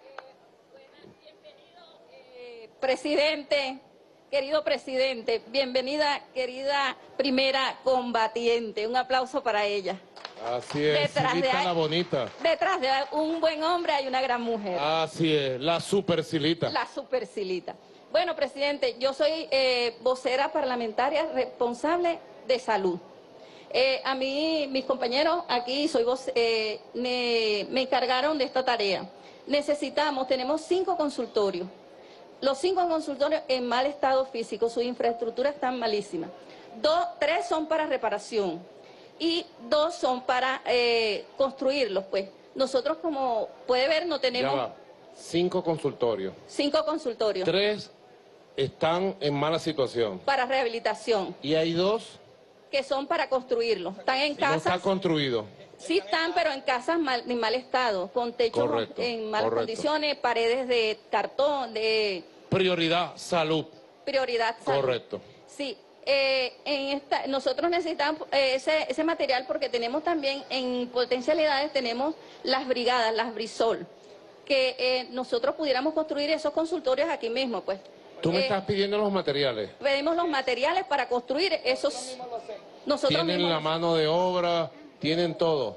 Presidente, querido presidente, bienvenida, querida primera combatiente. Un aplauso para ella. Así es, Silita la bonita. Detrás de un buen hombre hay una gran mujer. Así es, la super Silita. La super Silita. Bueno, presidente, yo soy vocera parlamentaria responsable de salud. A mí, mis compañeros aquí, me encargaron de esta tarea. Tenemos 5 consultorios. Los 5 consultorios en mal estado físico, su infraestructura está malísima. 3 son para reparación y 2 son para construirlos, pues. Nosotros, como puede ver, no tenemos... Ya va. 5 consultorios. 5 consultorios. 3 están en mala situación. Para rehabilitación. Y hay 2... que son para construirlos. Están en casas... No está construido. Sí están, pero en casas en mal estado, con techos en malas condiciones, paredes de cartón, de... Prioridad, salud. Prioridad, salud. Correcto. Sí. Nosotros necesitamos ese material porque tenemos también, en potencialidades, tenemos las brigadas, las Brisol, que nosotros pudiéramos construir esos consultorios aquí mismo, pues. Tú me estás pidiendo los materiales. Pedimos los materiales para construir esos... Nosotros tienen la mano de obra, tienen todo.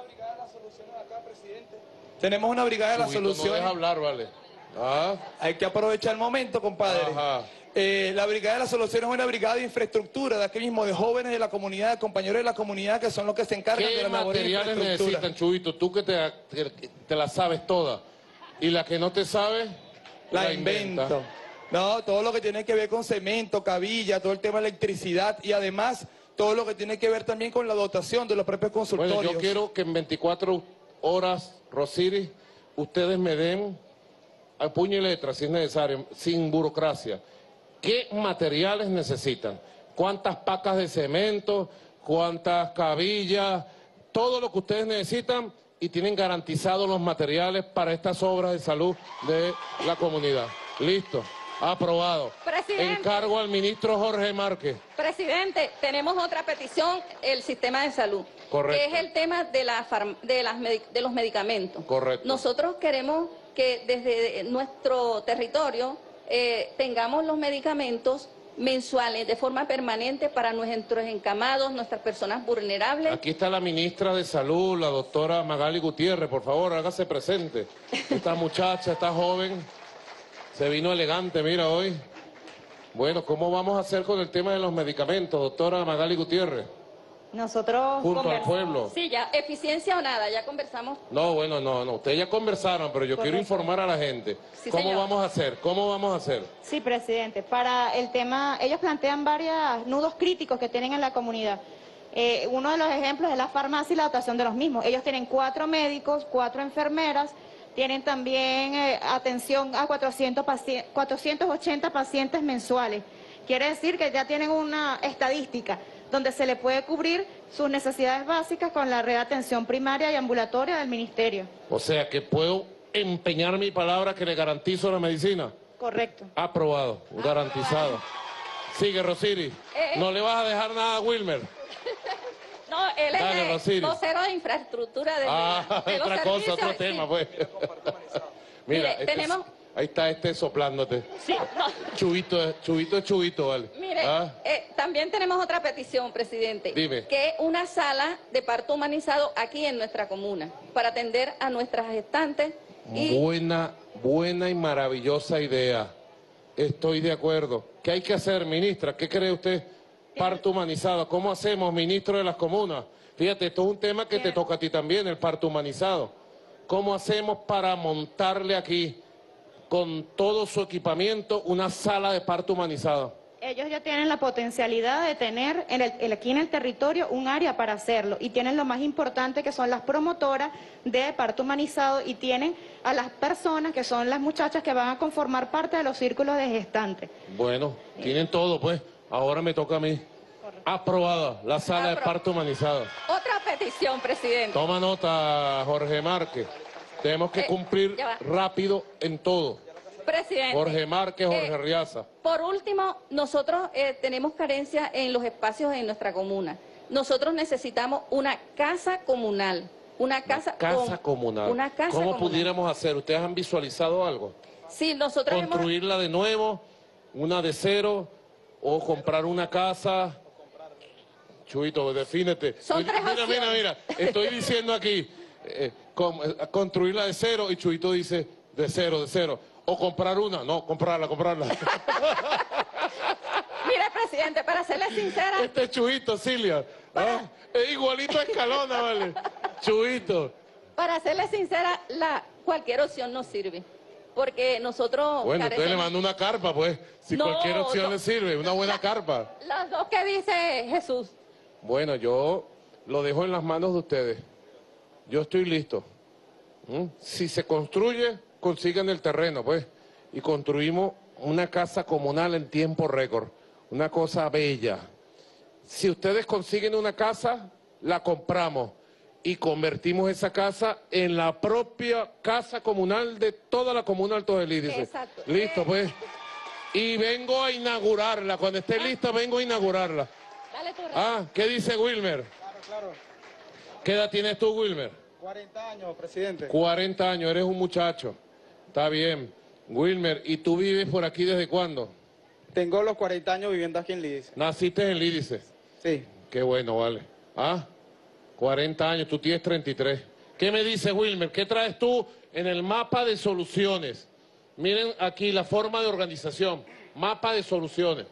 Tenemos una brigada de las soluciones. No deja hablar, vale. Hay que aprovechar el momento, compadre. La brigada de las soluciones es una brigada de infraestructura, de aquí mismo, de jóvenes de la comunidad, de compañeros de la comunidad, que son los que se encargan de la labor de infraestructura. ¿Qué materiales necesitan, Chubito? Tú que te la sabes toda. Y la que no te sabe, la invento. No, todo lo que tiene que ver con cemento, cabilla, todo el tema de electricidad y además todo lo que tiene que ver también con la dotación de los propios consultorios. Bueno, yo quiero que en 24 horas, Rosiris, ustedes me den a puño y letra, si es necesario, sin burocracia, ¿qué materiales necesitan? ¿Cuántas pacas de cemento? ¿Cuántas cabillas? Todo lo que ustedes necesitan y tienen garantizados los materiales para estas obras de salud de la comunidad. Listo. Aprobado. Presidente. Encargo al ministro Jorge Márquez. Presidente, tenemos otra petición, el sistema de salud. Correcto. Que es el tema de los medicamentos. Correcto. Nosotros queremos que desde nuestro territorio tengamos los medicamentos mensuales de forma permanente para nuestros encamados, nuestras personas vulnerables. Aquí está la ministra de Salud, la doctora Magali Gutiérrez. Por favor, hágase presente. Esta muchacha, esta joven... Se vino elegante, mira, hoy. Bueno, ¿cómo vamos a hacer con el tema de los medicamentos, doctora Magali Gutiérrez? Nosotros... Junto al pueblo. Sí, ya, eficiencia o nada, ya conversamos. No, bueno, no, ustedes ya conversaron, pero yo quiero informar a la gente. Sí, ¿Cómo señor. vamos a hacer? ¿Cómo vamos a hacer? Sí, presidente. Para el tema, ellos plantean varios nudos críticos que tienen en la comunidad. Uno de los ejemplos es la farmacia y la dotación de los mismos. Ellos tienen 4 médicos, 4 enfermeras, tienen también atención a 480 pacientes mensuales. Quiere decir que ya tienen una estadística donde se le puede cubrir sus necesidades básicas con la red de atención primaria y ambulatoria del ministerio. O sea que puedo empeñar mi palabra que le garantizo la medicina. Correcto. Aprobado, garantizado. Sigue, Rosiri. No le vas a dejar nada a Wilmer. No, él es Dale, Rosiri. vocero de infraestructura de los otra cosa, servicios, otro sí. tema, pues. Mira, Mire, tenemos... ahí está soplándote. Sí, no. Chubito, vale. Mire, también tenemos otra petición, presidente. Dime. Que una sala de parto humanizado aquí en nuestra comuna, para atender a nuestras gestantes. Y Buena y maravillosa idea. Estoy de acuerdo. ¿Qué hay que hacer, ministra? ¿Qué cree usted? Parto humanizado. ¿Cómo hacemos, ministro de las comunas? Fíjate, esto es un tema que te toca a ti también, el parto humanizado. ¿Cómo hacemos para montarle aquí, con todo su equipamiento, una sala de parto humanizado? Ellos ya tienen la potencialidad de tener aquí en el territorio un área para hacerlo y tienen lo más importante que son las promotoras de parto humanizado y tienen a las personas que son las muchachas que van a conformar parte de los círculos de gestantes. Bueno, tienen todo pues, ahora me toca a mí. Aprobada la sala de parto humanizado. otra petición, presidente. Toma nota, Jorge Márquez. Tenemos que cumplir rápido en todo. Presidente. Jorge Márquez, Jorge Riaza. Por último, nosotros tenemos carencia en los espacios en nuestra comuna. Nosotros necesitamos una casa comunal. Una casa comunal. Una casa ¿Cómo comunal. pudiéramos hacer? ¿Ustedes han visualizado algo? Sí, nosotros ¿Construirla de nuevo? ¿Una de cero? ¿O comprar una casa? Chuito, defínete. Son tres opciones. Mira. Estoy diciendo aquí, construirla de cero y Chuito dice de cero. O comprar una. No, comprarla. Mire, presidente, para serle sincera... Este es Chuito, Cilia. Es igualito a Escalona, ¿vale? Chuito. Para serle sincera, cualquier opción nos sirve. Porque nosotros... Bueno, usted le manda una carpa, pues. Si No, cualquier opción no. le sirve, una buena carpa. Las dos que dice Jesús. Bueno, yo lo dejo en las manos de ustedes. Yo estoy listo. Si se construye, consigan el terreno, pues. Y construimos una casa comunal en tiempo récord. Una cosa bella. Si ustedes consiguen una casa, la compramos. Y convertimos esa casa en la propia casa comunal de toda la comuna Alto del Lídice. Exacto. Listo, pues. Y vengo a inaugurarla. Cuando esté lista, vengo a inaugurarla. Dale tu ¿Qué dice Wilmer? Claro. ¿Qué edad tienes tú, Wilmer? 40 años, presidente. 40 años, eres un muchacho. Está bien. Wilmer, ¿y tú vives por aquí desde cuándo? Tengo los 40 años viviendo aquí en Lídice. ¿Naciste en Lídice? Sí. Qué bueno, vale. 40 años, tú tienes 33. ¿Qué me dices, Wilmer? ¿Qué traes tú en el mapa de soluciones? Miren aquí la forma de organización. Mapa de soluciones.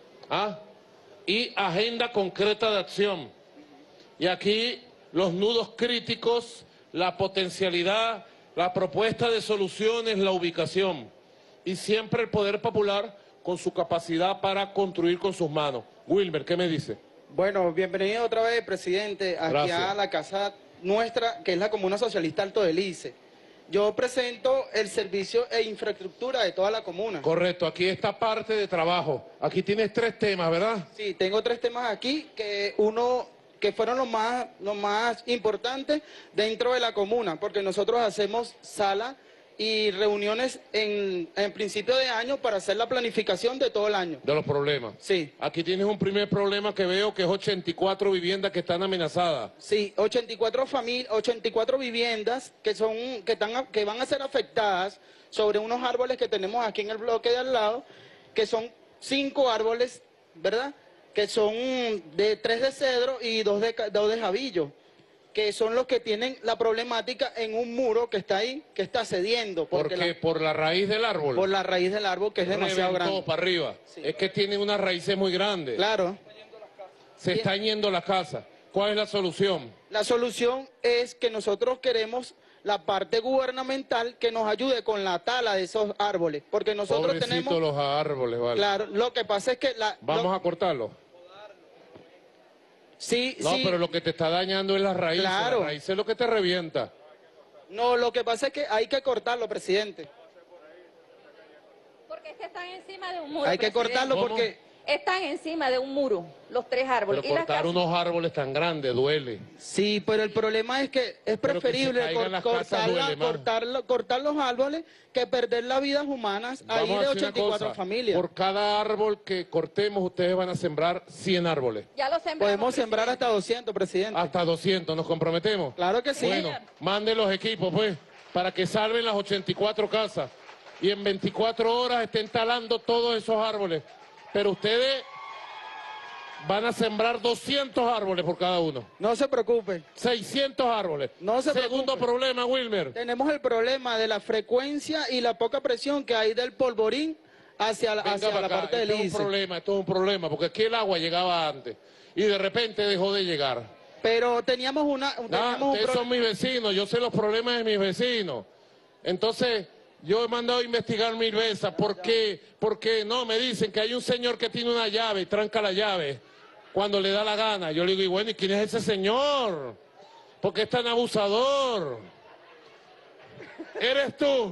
Y agenda concreta de acción. Y aquí los nudos críticos, la potencialidad, la propuesta de soluciones, la ubicación. Y siempre el poder popular con su capacidad para construir con sus manos. Wilmer, ¿qué me dice? Bueno, bienvenido otra vez, presidente, aquí Gracias. a la casa nuestra, que es la Comuna Socialista Alto del Lídice. Yo presento el servicio e infraestructura de toda la comuna. Correcto, aquí está parte de trabajo. Aquí tienes 3 temas, ¿verdad? Sí, tengo 3 temas aquí, que fueron los más importantes dentro de la comuna, porque nosotros hacemos sala y reuniones en principio de año para hacer la planificación de todo el año. De los problemas. Sí. Aquí tienes un primer problema que veo que es 84 viviendas que están amenazadas. Sí, 84 viviendas que van a ser afectadas sobre unos árboles que tenemos aquí en el bloque de al lado, que son 5 árboles, ¿verdad? Que son 3 de cedro y 2 de jabillo, que son los que tienen la problemática en un muro que está ahí, que está cediendo. ¿Por qué? ¿Por la raíz del árbol? Por la raíz del árbol, que es demasiado Reventó grande. para arriba. Sí. Es que tienen unas raíces muy grandes. Claro. Se están yendo las casas. ¿Cuál es la solución? La solución es que nosotros queremos la parte gubernamental que nos ayude con la tala de esos árboles, porque nosotros Pobrecito tenemos... los árboles, vale. Claro, lo que pasa es que... Vamos a cortarlo. Sí, no, sí. pero lo que te está dañando es la raíz. Claro. La raíz es lo que te revienta. No, lo que pasa es que hay que cortarlo, presidente. Porque es que están encima de un muro. Hay que presidente. cortarlo porque... están encima de un muro, los 3 árboles. Pero cortar unos árboles tan grandes duele. Sí, pero el problema es que es preferible cortar los árboles que perder las vidas humanas ahí de 84 familias. Por cada árbol que cortemos, ustedes van a sembrar 100 árboles. Ya lo sembramos. Podemos sembrar hasta 200, presidente. Hasta 200, ¿nos comprometemos? Claro que sí. Bueno, manden los equipos, pues, para que salven las 84 casas y en 24 horas estén talando todos esos árboles. Pero ustedes van a sembrar 200 árboles por cada uno. No se preocupen. 600 árboles. No se Segundo problema, Wilmer. Tenemos el problema de la frecuencia y la poca presión que hay del polvorín hacia la parte del ICE. Esto es un problema, porque aquí el agua llegaba antes y de repente dejó de llegar. Pero teníamos ustedes son mis vecinos, yo sé los problemas de mis vecinos. Entonces, yo he mandado a investigar 1000 veces. ¿Por qué? Porque no, me dicen que hay un señor que tiene una llave y tranca la llave cuando le da la gana. Yo le digo, y bueno, ¿y quién es ese señor? ¿Por qué es tan abusador? ¿Eres tú?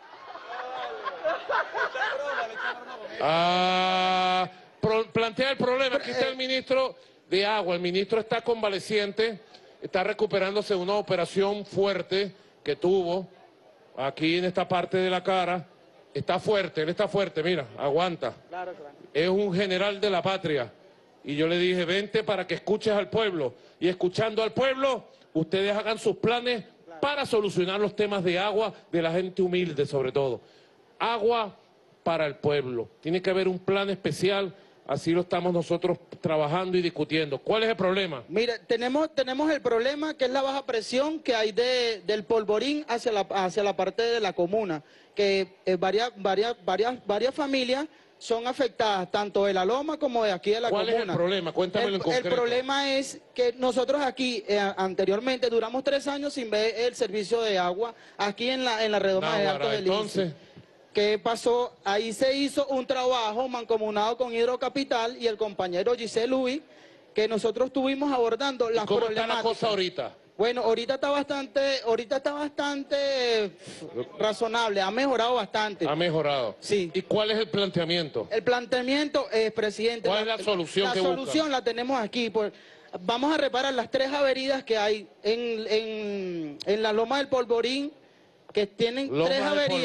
Plantea el problema. Aquí está el ministro de Agua. El ministro está convaleciente, está recuperándose de una operación fuerte que tuvo aquí en esta parte de la cara. Está fuerte, él está fuerte, mira, aguanta. Claro, claro. Es un general de la patria. Y yo le dije, vente para que escuches al pueblo. Y escuchando al pueblo, ustedes hagan sus planes para solucionar los temas de agua de la gente humilde, sobre todo. Agua para el pueblo. Tiene que haber un plan especial. Así lo estamos nosotros trabajando y discutiendo. ¿Cuál es el problema? Mire, tenemos el problema que es la baja presión que hay del polvorín hacia la parte de la comuna, que varias familias son afectadas, tanto de la loma como de aquí de la comuna. ¿Cuál es el problema? Cuéntamelo en concreto. El problema es que nosotros aquí, anteriormente, duramos 3 años sin ver el servicio de agua aquí en la redoma de Alto del ICE. Entonces, ¿qué pasó? Ahí se hizo un trabajo mancomunado con Hidrocapital y el compañero Giselle Luis, que nosotros estuvimos abordando las ¿cómo problemáticas. está la cosa ahorita? Bueno, ahorita está bastante razonable, ha mejorado bastante. Ha mejorado. Sí. ¿Y cuál es el planteamiento? El planteamiento es, presidente... ¿Cuál es la solución que buscan? La solución la tenemos aquí. Vamos a reparar las 3 averidas que hay en la loma del Polvorín, que tienen 3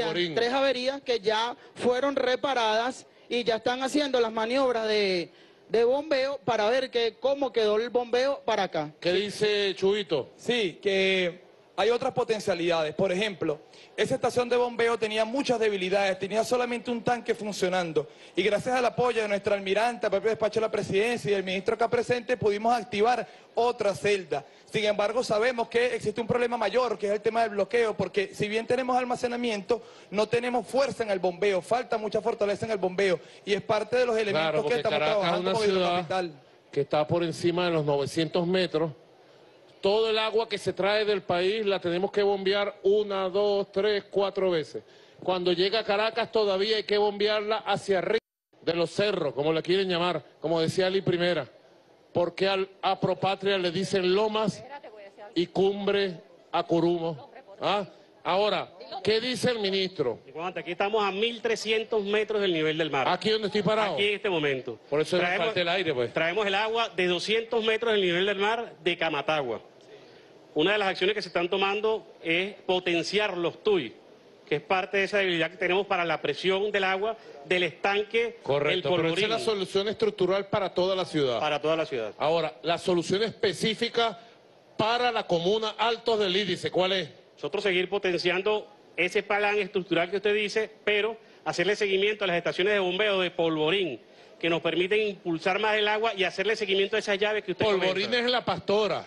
averías que ya fueron reparadas y ya están haciendo las maniobras de bombeo para ver cómo quedó el bombeo para acá. ¿Qué dice Chuito? Sí, que hay otras potencialidades. Por ejemplo, esa estación de bombeo tenía muchas debilidades, tenía solamente un tanque funcionando. Y gracias al apoyo de nuestra almiranta, al propio despacho de la presidencia y del ministro acá presente, pudimos activar otra celda. Sin embargo, sabemos que existe un problema mayor, que es el tema del bloqueo, porque si bien tenemos almacenamiento, no tenemos fuerza en el bombeo, falta mucha fortaleza en el bombeo, y es parte de los elementos que estamos trabajando con Hidrocapital. Que está por encima de los 900 metros, todo el agua que se trae del país la tenemos que bombear 1, 2, 3, 4 veces. Cuando llega a Caracas todavía hay que bombearla hacia arriba de los cerros, como la quieren llamar, como decía Ali Primera. Porque a Propatria le dicen lomas y cumbre a Curumo. ¿Ah? Ahora, ¿qué dice el ministro? Aquí estamos a 1.300 metros del nivel del mar. ¿Aquí donde estoy parado? Aquí en este momento. Por eso me falta el aire, pues. Traemos el agua de 200 metros del nivel del mar de Camatagua. Una de las acciones que se están tomando es potenciar los TUI, que es parte de esa debilidad que tenemos para la presión del agua del estanque. Correcto, el pero polvorín. esa es la solución estructural para toda la ciudad. Para toda la ciudad. Ahora, la solución específica para la comuna Altos del Índice, ¿cuál es? Nosotros seguir potenciando ese plan estructural que usted dice, pero hacerle seguimiento a las estaciones de bombeo de polvorín, que nos permiten impulsar más el agua y hacerle seguimiento a esas llaves que usted Polvorín comenta. es la Pastora.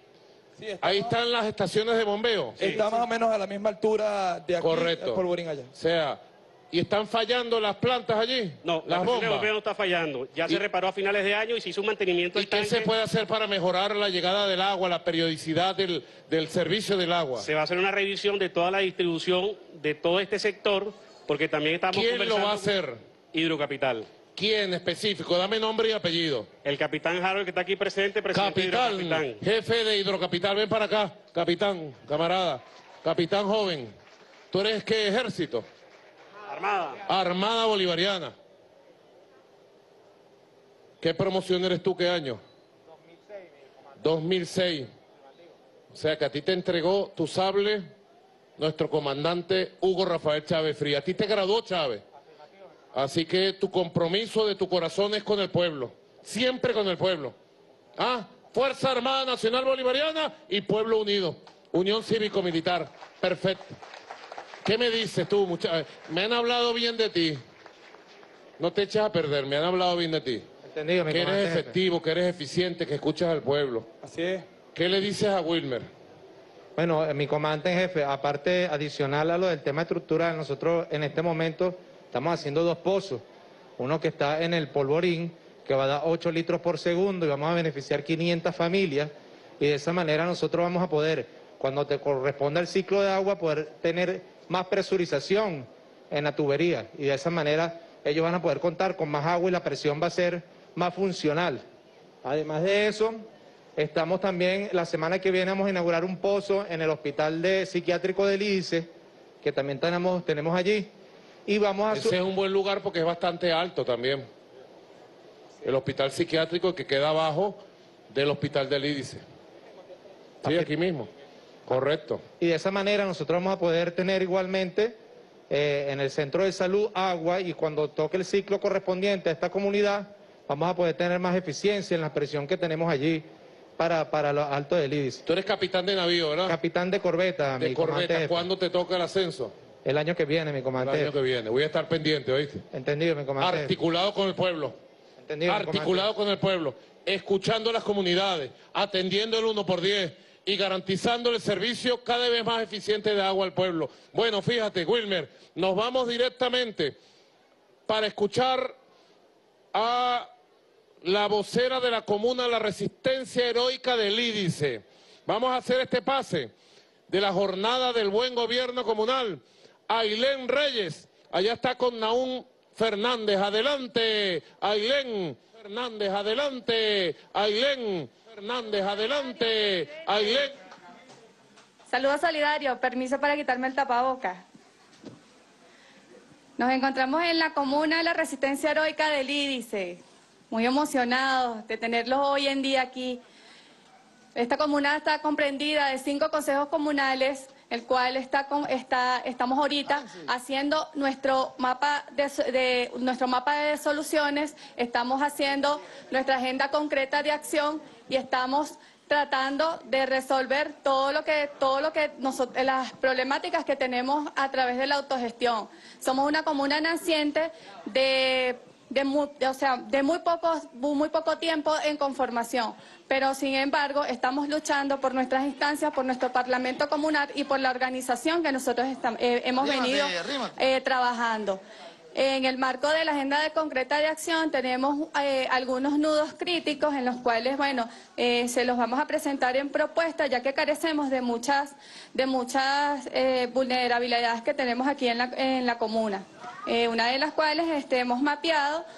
Sí, ahí están las estaciones de bombeo. Sí, está más o menos a la misma altura de aquí, correcto. El polvorín allá. O sea, ¿y están fallando las plantas allí? No, la estación de bombeo no está fallando. Ya se reparó a finales de año y se hizo un mantenimiento del tanque. ¿Y qué se puede hacer para mejorar la llegada del agua, la periodicidad del servicio del agua? Se va a hacer una revisión de toda la distribución de todo este sector, porque también estamos conversando. ¿Quién lo va a hacer? Hidrocapital. ¿Quién específico? Dame nombre y apellido. El capitán Harold, que está aquí presente, presidente de Hidrocapital. Jefe de Hidrocapital, ven para acá. Capitán, camarada. Capitán joven. ¿Tú eres qué ejército? Armada. Armada Bolivariana. ¿Qué promoción eres tú? ¿Qué año? 2006. O sea que a ti te entregó tu sable nuestro comandante Hugo Rafael Chávez Frías. A ti te graduó Chávez. Así que tu compromiso de tu corazón es con el pueblo. Siempre con el pueblo. ¿Ah? Fuerza Armada Nacional Bolivariana y Pueblo Unido. Unión Cívico-Militar. Perfecto. ¿Qué me dices tú, muchacho? Me han hablado bien de ti. No te eches a perder, me han hablado bien de ti. Entendido, mi que eres comandante. efectivo, que eres eficiente, que escuchas al pueblo. Así es. ¿Qué le dices a Wilmer? Bueno, mi comandante en jefe, aparte adicional a lo del tema estructural, nosotros en este momento estamos haciendo 2 pozos. Uno que está en el Polvorín, que va a dar 8 litros por segundo y vamos a beneficiar 500 familias. Y de esa manera nosotros vamos a poder, cuando te corresponda el ciclo de agua, poder tener más presurización en la tubería. Y de esa manera ellos van a poder contar con más agua y la presión va a ser más funcional. Además de eso, estamos también, la semana que viene vamos a inaugurar un pozo en el Hospital Psiquiátrico del ICE, que también tenemos allí. Y vamos a... Ese es un buen lugar porque es bastante alto también. El hospital psiquiátrico que queda abajo del hospital del IDICE. Sí, aquí mismo. Correcto. Y de esa manera nosotros vamos a poder tener igualmente en el centro de salud agua, y cuando toque el ciclo correspondiente a esta comunidad vamos a poder tener más eficiencia en la presión que tenemos allí para los altos del IDICE. Tú eres capitán de navío, ¿verdad? Capitán de corbeta, De mi corbeta. comandante. ¿Cuándo te toca el ascenso? El año que viene, mi El comandante. año que viene. Voy a estar pendiente, ¿oíste? Entendido, mi comandante. Articulado con el pueblo. Entendido, mi Articulado con el pueblo. Escuchando a las comunidades, atendiendo el 1x10 y garantizando el servicio cada vez más eficiente de agua al pueblo. Bueno, fíjate, Wilmer, nos vamos directamente para escuchar a la vocera de la comuna, la Resistencia Heroica del IDICE. Vamos a hacer este pase de la jornada del buen gobierno comunal. Ailén Reyes, allá está con Naún Fernández. Adelante, Ailén Fernández, adelante, Ailén Fernández, adelante, Ailén. Saludos solidarios, permiso para quitarme el tapaboca. Nos encontramos en la comuna de la Resistencia Heroica del IDICE, muy emocionados de tenerlos hoy en día aquí. Esta comuna está comprendida de 5 consejos comunales, el cual estamos ahorita haciendo nuestro mapa de soluciones, estamos haciendo nuestra agenda concreta de acción y estamos tratando de resolver todo lo que las problemáticas que tenemos a través de la autogestión. Somos una comuna naciente de muy poco tiempo en conformación, pero sin embargo estamos luchando por nuestras instancias, por nuestro Parlamento Comunal y por la organización que nosotros hemos venido trabajando. En el marco de la agenda de concreta de acción tenemos algunos nudos críticos en los cuales, bueno, se los vamos a presentar en propuesta, ya que carecemos de muchas vulnerabilidades que tenemos aquí en la comuna. Una de las cuales hemos mapeado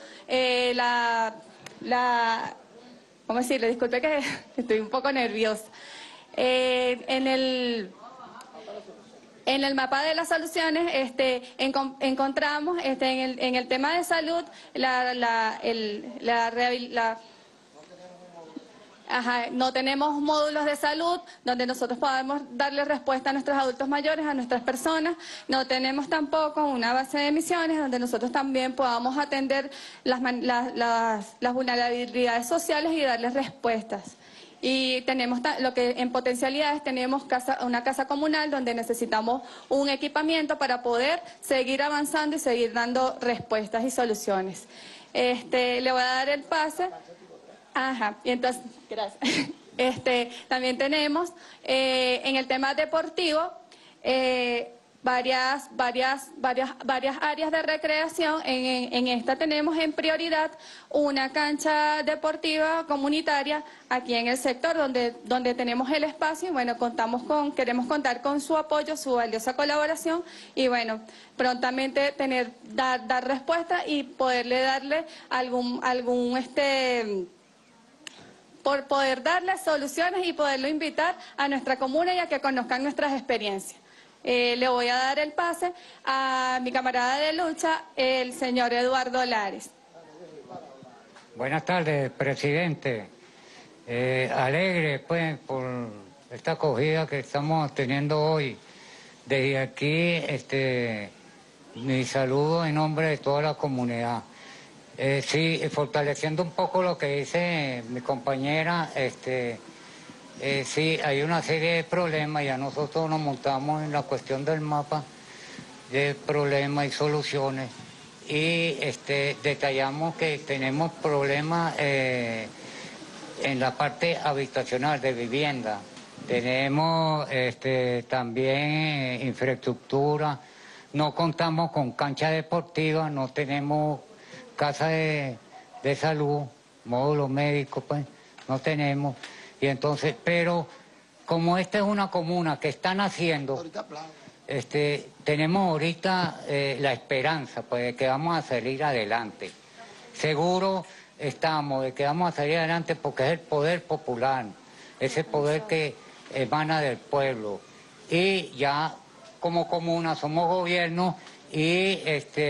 ¿cómo decirle? Disculpe que estoy un poco nerviosa. En el mapa de las soluciones encontramos en el tema de salud no tenemos módulos de salud donde nosotros podamos darle respuesta a nuestros adultos mayores, a nuestras personas. No tenemos tampoco una base de emisiones donde nosotros también podamos atender las vulnerabilidades sociales y darles respuestas. Y tenemos lo que en potencialidades tenemos una casa comunal donde necesitamos un equipamiento para poder seguir avanzando y seguir dando respuestas y soluciones. Le voy a dar el pase. Y entonces, gracias. También tenemos en el tema deportivo varias áreas de recreación. En esta tenemos en prioridad una cancha deportiva comunitaria aquí en el sector donde tenemos el espacio y bueno, queremos contar con su apoyo, su valiosa colaboración y bueno, prontamente dar respuesta y poderle darle por poder darle soluciones y poderlo invitar a nuestra comuna y a que conozcan nuestras experiencias. Le voy a dar el pase a mi camarada de lucha, el señor Eduardo Lares. Buenas tardes, presidente. Alegre, pues, por esta acogida que estamos teniendo hoy. Desde aquí, mi saludo en nombre de toda la comunidad. Sí, fortaleciendo un poco lo que dice mi compañera, sí, hay una serie de problemas, ya nosotros nos montamos en la cuestión del mapa de problemas y soluciones y detallamos que tenemos problemas en la parte habitacional de vivienda. Tenemos también infraestructura, no contamos con cancha deportiva, no tenemos casa de salud, módulo médico, pues no tenemos. Y entonces, pero como esta es una comuna que están haciendo, tenemos ahorita la esperanza pues, de que vamos a salir adelante. Seguro estamos de que vamos a salir adelante porque es el poder popular, ese poder que emana del pueblo. Y ya como comuna somos gobierno y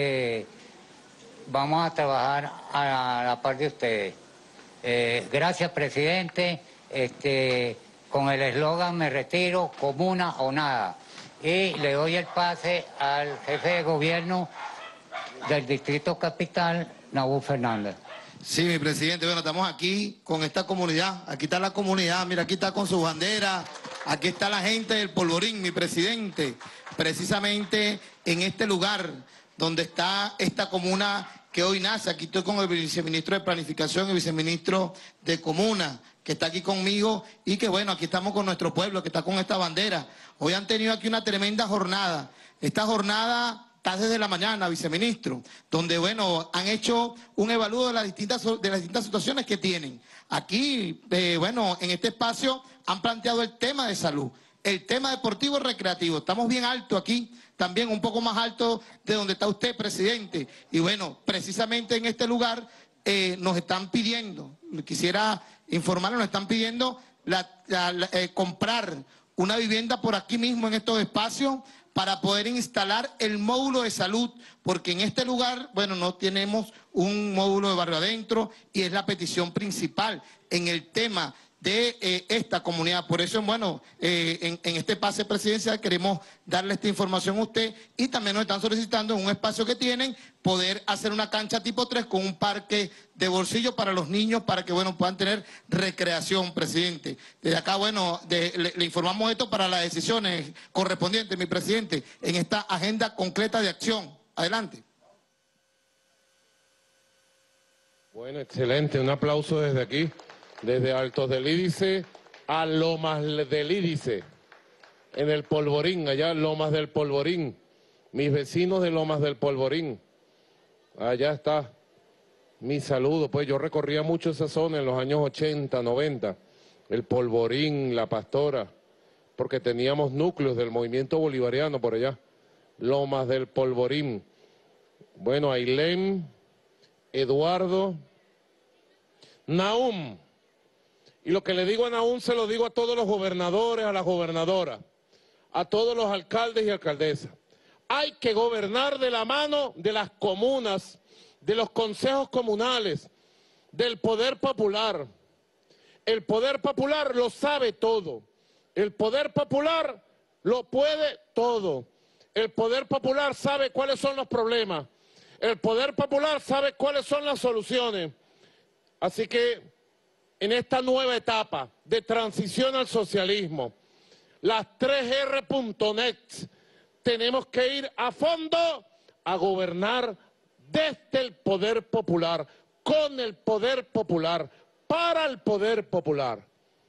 vamos a trabajar a la par de ustedes. Gracias, presidente. Con el eslogan me retiro, comuna o nada. Y le doy el pase al jefe de gobierno del Distrito Capital, Nabú Fernández. Sí, mi presidente, bueno, estamos aquí con esta comunidad, aquí está la comunidad, mira, aquí está con su bandera, aquí está la gente del Polvorín, mi presidente, precisamente en este lugar donde está esta comuna que hoy nace. Aquí estoy con el viceministro de Planificación y viceministro de Comuna, que está aquí conmigo, y que bueno, aquí estamos con nuestro pueblo, que está con esta bandera. Hoy han tenido aquí una tremenda jornada. Esta jornada está desde la mañana, viceministro, donde bueno, han hecho un evalúo de las distintas situaciones que tienen. Aquí, bueno, en este espacio han planteado el tema de salud, el tema deportivo y recreativo. Estamos bien alto aquí, también un poco más alto de donde está usted, presidente. Y bueno, precisamente en este lugar nos están pidiendo, quisiera informarles, nos están pidiendo comprar una vivienda por aquí mismo en estos espacios para poder instalar el módulo de salud, porque en este lugar, bueno, no tenemos un módulo de barrio adentro y es la petición principal en el tema de esta comunidad. Por eso, bueno, en este pase presidencial queremos darle esta información a usted y también nos están solicitando en un espacio que tienen poder hacer una cancha tipo 3 con un parque de bolsillo para los niños para que, bueno, puedan tener recreación, presidente. Desde acá, bueno, le informamos esto para las decisiones correspondientes, mi presidente, en esta agenda concreta de acción. Adelante. Bueno, excelente. Un aplauso desde aquí. Desde Altos del Ídice a Lomas del Ídice, en el Polvorín, allá Lomas del Polvorín, mis vecinos de Lomas del Polvorín, allá está mi saludo. Pues yo recorría mucho esa zona en los años 80, 90, el Polvorín, La Pastora, porque teníamos núcleos del movimiento bolivariano por allá, Lomas del Polvorín. Bueno, Ailén, Eduardo, Nahum. Y lo que le digo a Nahum se lo digo a todos los gobernadores, a las gobernadoras, a todos los alcaldes y alcaldesas. Hay que gobernar de la mano de las comunas, de los consejos comunales, del poder popular. El poder popular lo sabe todo. El poder popular lo puede todo. El poder popular sabe cuáles son los problemas. El poder popular sabe cuáles son las soluciones. Así que en esta nueva etapa de transición al socialismo, las 3R.net, tenemos que ir a fondo a gobernar desde el poder popular, con el poder popular, para el poder popular.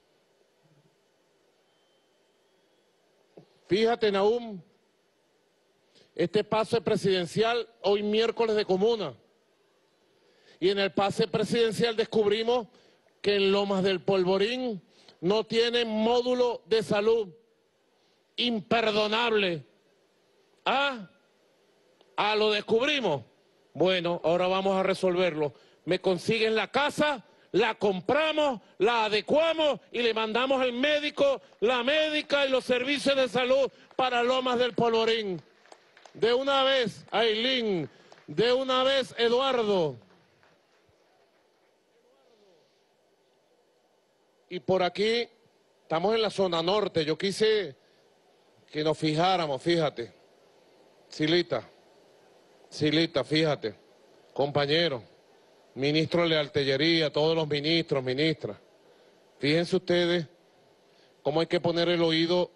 Fíjate, Nahum, este pase presidencial, hoy miércoles de comuna, y en el pase presidencial descubrimos que en Lomas del Polvorín no tienen módulo de salud. Imperdonable. Lo descubrimos. Bueno, ahora vamos a resolverlo. Me consiguen la casa, la compramos, la adecuamos y le mandamos el médico, la médica y los servicios de salud para Lomas del Polvorín. De una vez, Ailín, de una vez, Eduardo. y por aquí, estamos en la zona norte, yo quise que nos fijáramos, fíjate. Silita, fíjate, compañero, ministro de Artillería, todos los ministros, ministras, fíjense ustedes cómo hay que poner el oído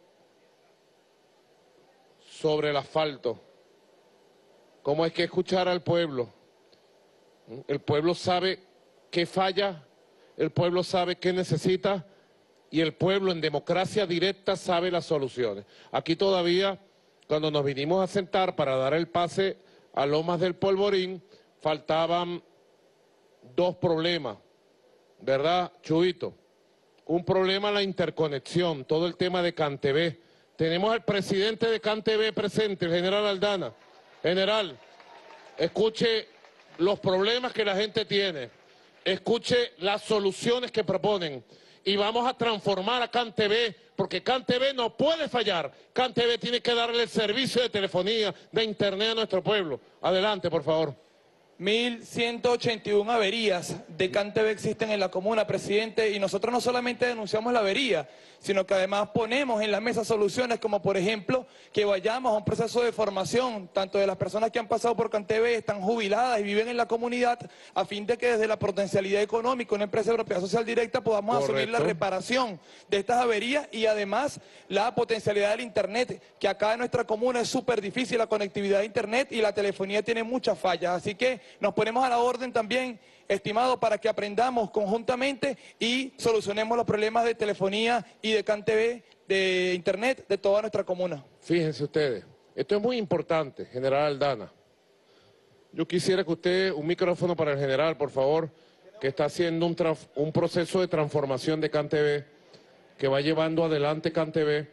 sobre el asfalto, cómo hay que escuchar al pueblo. El pueblo sabe qué falla, el pueblo sabe qué necesita y el pueblo en democracia directa sabe las soluciones. Aquí todavía, cuando nos vinimos a sentar para dar el pase a Lomas del Polvorín, faltaban dos problemas, ¿verdad, Chuito? Un problema la interconexión, todo el tema de CanTV. Tenemos al presidente de CanTV presente, el general Aldana. General, escuche los problemas que la gente tiene, escuche las soluciones que proponen y vamos a transformar a CanTV, porque CanTV no puede fallar. CanTV tiene que darle el servicio de telefonía, de internet a nuestro pueblo. Adelante, por favor. 1.181 averías de CanTV existen en la comuna, presidente, y nosotros no solamente denunciamos la avería, sino que además ponemos en la mesa soluciones como, por ejemplo, que vayamos a un proceso de formación, tanto de las personas que han pasado por CanTV, están jubiladas y viven en la comunidad, a fin de que desde la potencialidad económica, una empresa de propiedad social directa, podamos asumir la reparación de estas averías y además la potencialidad del Internet, que acá en nuestra comuna es súper difícil la conectividad de Internet y la telefonía tiene muchas fallas, así que nos ponemos a la orden también, estimado, para que aprendamos conjuntamente y solucionemos los problemas de telefonía y de CanTV, de Internet, de toda nuestra comuna. Fíjense ustedes, esto es muy importante, general Aldana. Yo quisiera que usted, un micrófono para el general, por favor, que está haciendo un proceso de transformación de CanTV, que va llevando adelante CanTV.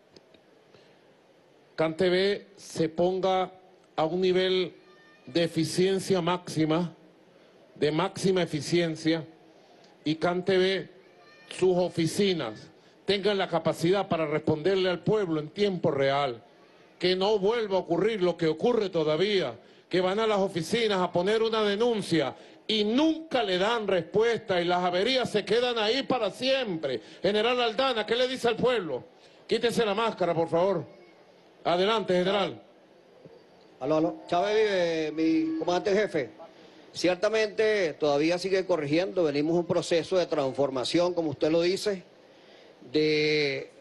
CanTV se ponga a un nivel de eficiencia máxima, de máxima eficiencia, y CanTV, sus oficinas, tengan la capacidad para responderle al pueblo en tiempo real, que no vuelva a ocurrir lo que ocurre todavía, que van a las oficinas a poner una denuncia y nunca le dan respuesta y las averías se quedan ahí para siempre. General Aldana, ¿qué le dice al pueblo? Quítese la máscara, por favor. Adelante, general. Aló. Chávez Vive, mi comandante jefe. Ciertamente todavía sigue corrigiendo, venimos un proceso de transformación, como usted lo dice, de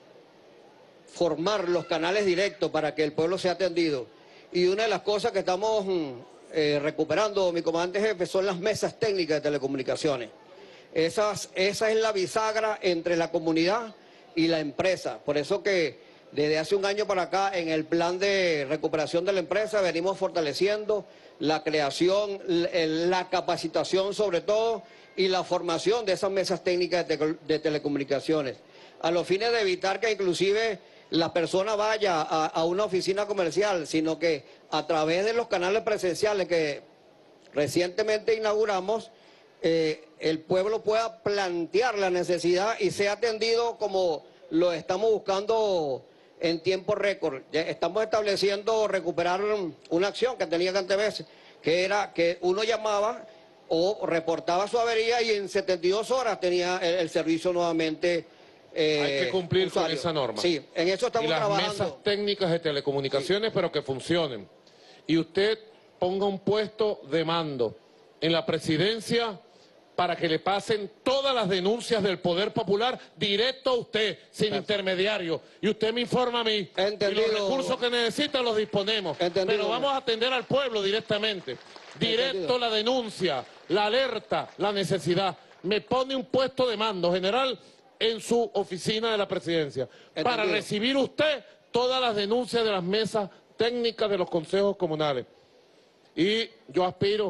formar los canales directos para que el pueblo sea atendido. Y una de las cosas que estamos recuperando, mi comandante jefe, son las mesas técnicas de telecomunicaciones. Esa es la bisagra entre la comunidad y la empresa. Por eso que desde hace un año para acá, en el plan de recuperación de la empresa, venimos fortaleciendo la creación, la capacitación sobre todo, y la formación de esas mesas técnicas de telecomunicaciones, a los fines de evitar que inclusive la persona vaya a una oficina comercial, sino que a través de los canales presenciales que recientemente inauguramos, el pueblo pueda plantear la necesidad y sea atendido como lo estamos buscando en tiempo récord. Estamos estableciendo recuperar una acción que tenía CanTV, que era que uno llamaba o reportaba su avería y en 72 horas tenía el servicio nuevamente. Hay que cumplir con esa norma. Sí, en eso estamos trabajando. Y las mesas técnicas de telecomunicaciones, sí, pero que funcionen. Y usted ponga un puesto de mando en la presidencia para que le pasen todas las denuncias del Poder Popular directo a usted, sin intermediario. Y usted me informa a mí. Entendido. Y los recursos que necesita los disponemos. Entendido. Pero vamos a atender al pueblo directamente. Directo. Entendido. La denuncia, la alerta, la necesidad. Me pone un puesto de mando, general, en su oficina de la presidencia. Entendido. Para recibir usted todas las denuncias de las mesas técnicas de los consejos comunales. Y yo aspiro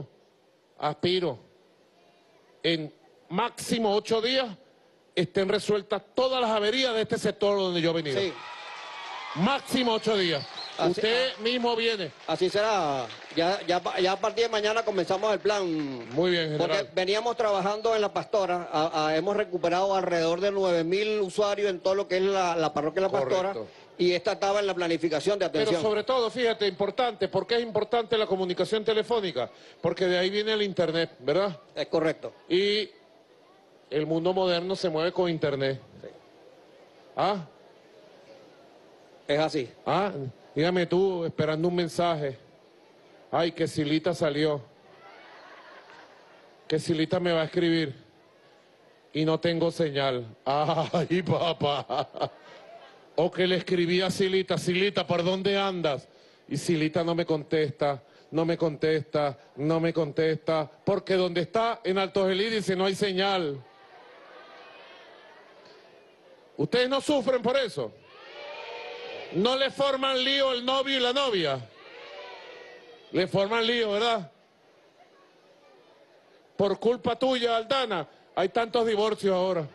en máximo 8 días estén resueltas todas las averías de este sector donde yo he venido. Sí. Máximo 8 días. Así, usted mismo viene. Así será. Ya a partir de mañana comenzamos el plan. Muy bien, general. Porque veníamos trabajando en La Pastora. Hemos recuperado alrededor de 9.000 usuarios en todo lo que es la parroquia de La Pastora. Correcto. Y esta estaba en la planificación de atención. Pero sobre todo, fíjate, importante, ¿por qué es importante la comunicación telefónica? Porque de ahí viene el Internet, ¿verdad? Es correcto. Y El mundo moderno se mueve con internet. Sí. ¿Ah? Es así. Ah, dígame tú, esperando un mensaje. Ay, que Silita salió. Que Silita me va a escribir. Y no tengo señal. Ay, papá. O que le escribí a Silita, Silita, ¿por dónde andas? Y Silita no me contesta, no me contesta, no me contesta. Porque donde está, en Alto Gelí, dice, no hay señal. ¿Ustedes no sufren por eso? ¿No le forman lío el novio y la novia? Le forman lío, ¿verdad? Por culpa tuya, Aldana, hay tantos divorcios ahora.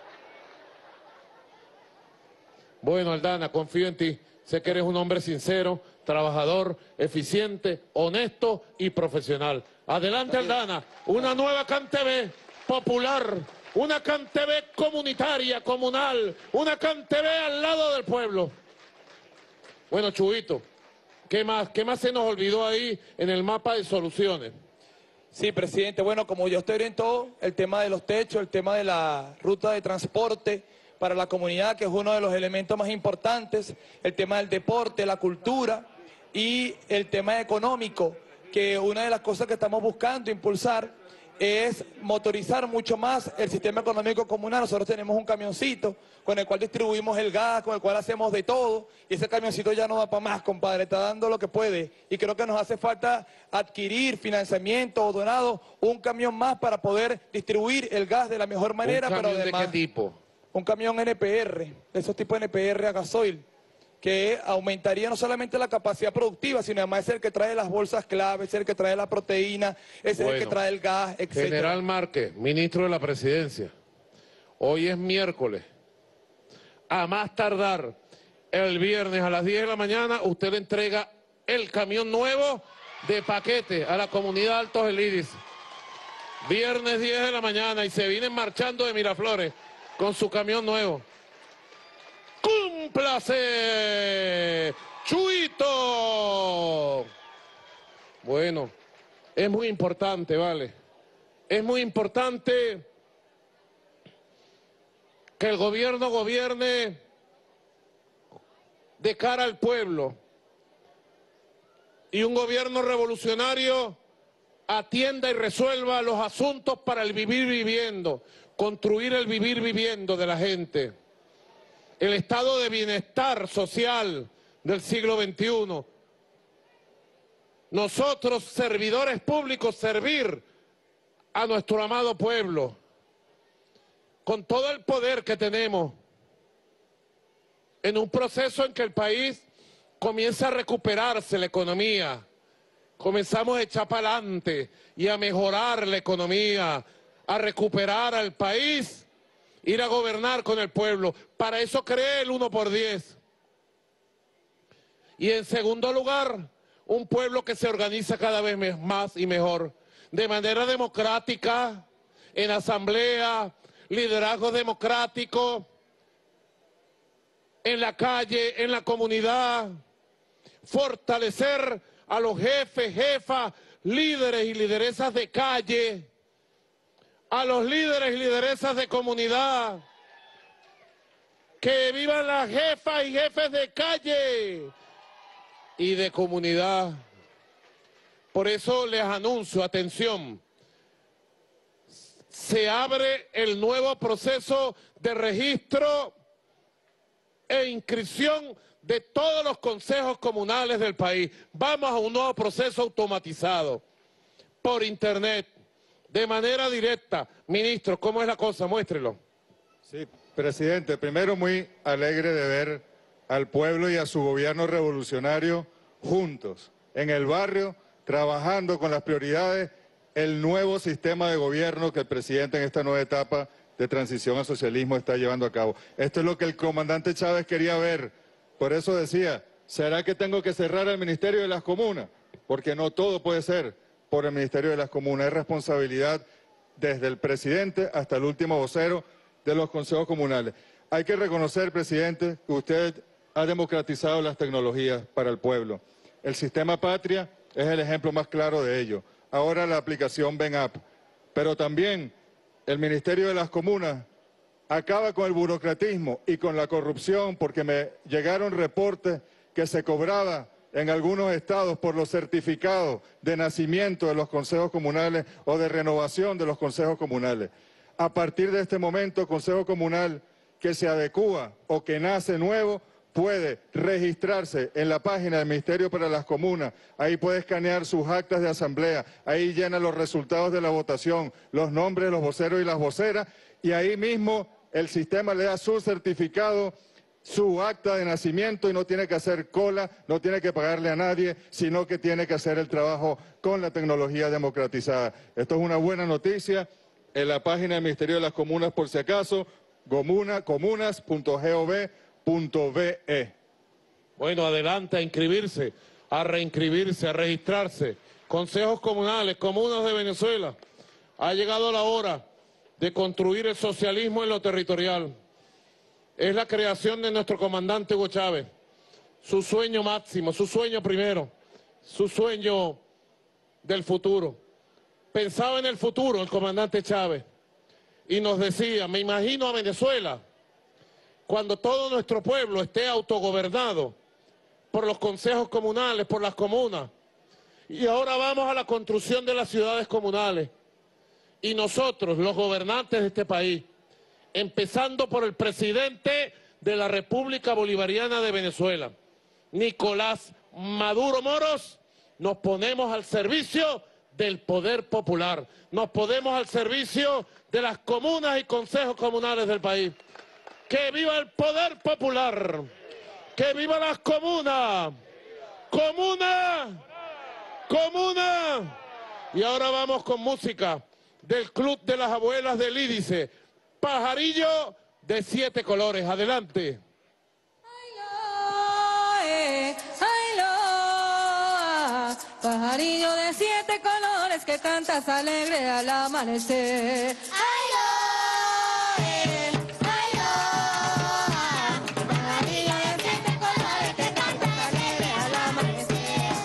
Bueno, Aldana, confío en ti. Sé que eres un hombre sincero, trabajador, eficiente, honesto y profesional. Adelante, Aldana. Una nueva CanTV popular. Una CanTV comunitaria, comunal. Una CanTV al lado del pueblo. Bueno, Chuito, ¿qué más se nos olvidó ahí en el mapa de soluciones? Sí, presidente. Bueno, como yo estoy orientado, el tema de los techos, el tema de la ruta de transporte para la comunidad, que es uno de los elementos más importantes, el tema del deporte, la cultura y el tema económico, que una de las cosas que estamos buscando impulsar es motorizar mucho más el sistema económico comunal. Nosotros tenemos un camioncito con el cual distribuimos el gas, con el cual hacemos de todo, y ese camioncito ya no da para más, compadre, está dando lo que puede, y creo que nos hace falta adquirir financiamiento o donado un camión más para poder distribuir el gas de la mejor manera. ¿Un camión pero además, de qué tipo? Un camión NPR, esos tipos NPR a gasoil, que aumentaría no solamente la capacidad productiva, sino además es el que trae las bolsas clave, es el que trae la proteína, es el que trae el gas, etc. General Márquez, ministro de la Presidencia, hoy es miércoles. A más tardar, el viernes a las 10 de la mañana, usted le entrega el camión nuevo de paquete a la comunidad Alto Gelí. Viernes 10 de la mañana y se vienen marchando de Miraflores con su camión nuevo. ¡Cúmplase! ¡Chuito! Bueno, es muy importante, ¿vale? Es muy importante que el gobierno gobierne de cara al pueblo y un gobierno revolucionario atienda y resuelva los asuntos para el vivir viviendo, construir el vivir viviendo de la gente. El estado de bienestar social del siglo XXI. Nosotros, servidores públicos, servir a nuestro amado pueblo con todo el poder que tenemos en un proceso en que el país comienza a recuperarse la economía. Comenzamos a echar para adelante y a mejorar la economía, a recuperar al país, ir a gobernar con el pueblo. Para eso creé el 1x10. Y en segundo lugar, un pueblo que se organiza cada vez más y mejor, de manera democrática, en asamblea, liderazgo democrático, en la calle, en la comunidad, fortalecer a los jefes, jefas, líderes y lideresas de calle, a los líderes y lideresas de comunidad, que vivan las jefas y jefes de calle y de comunidad. Por eso les anuncio, atención, se abre el nuevo proceso de registro e inscripción de todos los consejos comunales del país. Vamos a un nuevo proceso automatizado, por internet, de manera directa. Ministro, ¿cómo es la cosa? Muéstrelo. Sí, presidente, primero muy alegre de ver al pueblo y a su gobierno revolucionario juntos, en el barrio, trabajando con las prioridades, el nuevo sistema de gobierno que el presidente en esta nueva etapa de transición al socialismo está llevando a cabo. Esto es lo que el comandante Chávez quería ver. Por eso decía, ¿será que tengo que cerrar el Ministerio de las Comunas? Porque no todo puede ser por el Ministerio de las Comunas. Es responsabilidad desde el presidente hasta el último vocero de los consejos comunales. Hay que reconocer, presidente, que usted ha democratizado las tecnologías para el pueblo. El sistema Patria es el ejemplo más claro de ello. Ahora la aplicación VenApp. Pero también el Ministerio de las Comunas acaba con el burocratismo y con la corrupción, porque me llegaron reportes que se cobraba en algunos estados por los certificados de nacimiento de los consejos comunales o de renovación de los consejos comunales. A partir de este momento, consejo comunal que se adecúa o que nace nuevo puede registrarse en la página del Ministerio para las Comunas. Ahí puede escanear sus actas de asamblea, ahí llena los resultados de la votación, los nombres de los voceros y las voceras, y ahí mismo el sistema le da su certificado, su acta de nacimiento, y no tiene que hacer cola, no tiene que pagarle a nadie, sino que tiene que hacer el trabajo con la tecnología democratizada. Esto es una buena noticia. En la página del Ministerio de las Comunas, por si acaso, comunas.gov.be. Bueno, adelante a inscribirse, a reinscribirse, a registrarse. Consejos comunales, comunas de Venezuela. Ha llegado la hora de construir el socialismo en lo territorial. Es la creación de nuestro comandante Hugo Chávez. Su sueño máximo, su sueño primero, su sueño del futuro. Pensaba en el futuro el comandante Chávez y nos decía, me imagino a Venezuela cuando todo nuestro pueblo esté autogobernado por los consejos comunales, por las comunas. Y ahora vamos a la construcción de las ciudades comunales. Y nosotros, los gobernantes de este país, empezando por el presidente de la República Bolivariana de Venezuela, Nicolás Maduro Moros, nos ponemos al servicio del poder popular, nos ponemos al servicio de las comunas y consejos comunales del país. ¡Que viva el poder popular! ¡Que viva las comunas! ¡Comuna! ¡Comuna! Y ahora vamos con música del Club de las Abuelas del Lídice, Pajarillo de 7 colores. Adelante. Pajarillo de 7 colores que cantas alegre al amanecer. Pajarillo de 7 colores que cantas alegre al amanecer.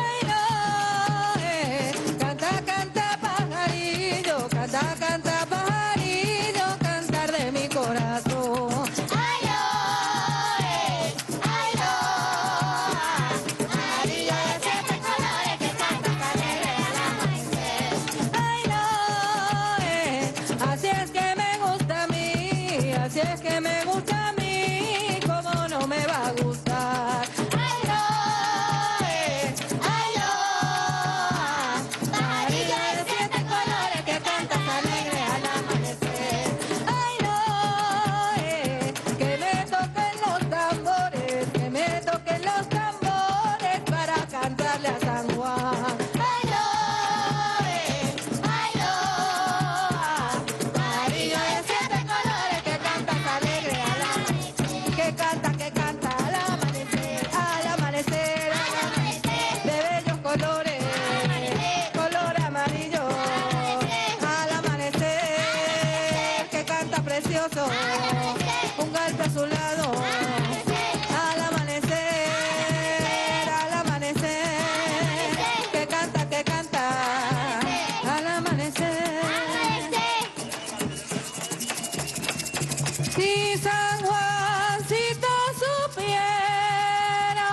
Canta, canta, pajarillo, canta, canta, pajarillo, cantar de mi corazón. Un golpe a su lado, al amanecer, que canta, al amanecer. Si San Juancito supiera,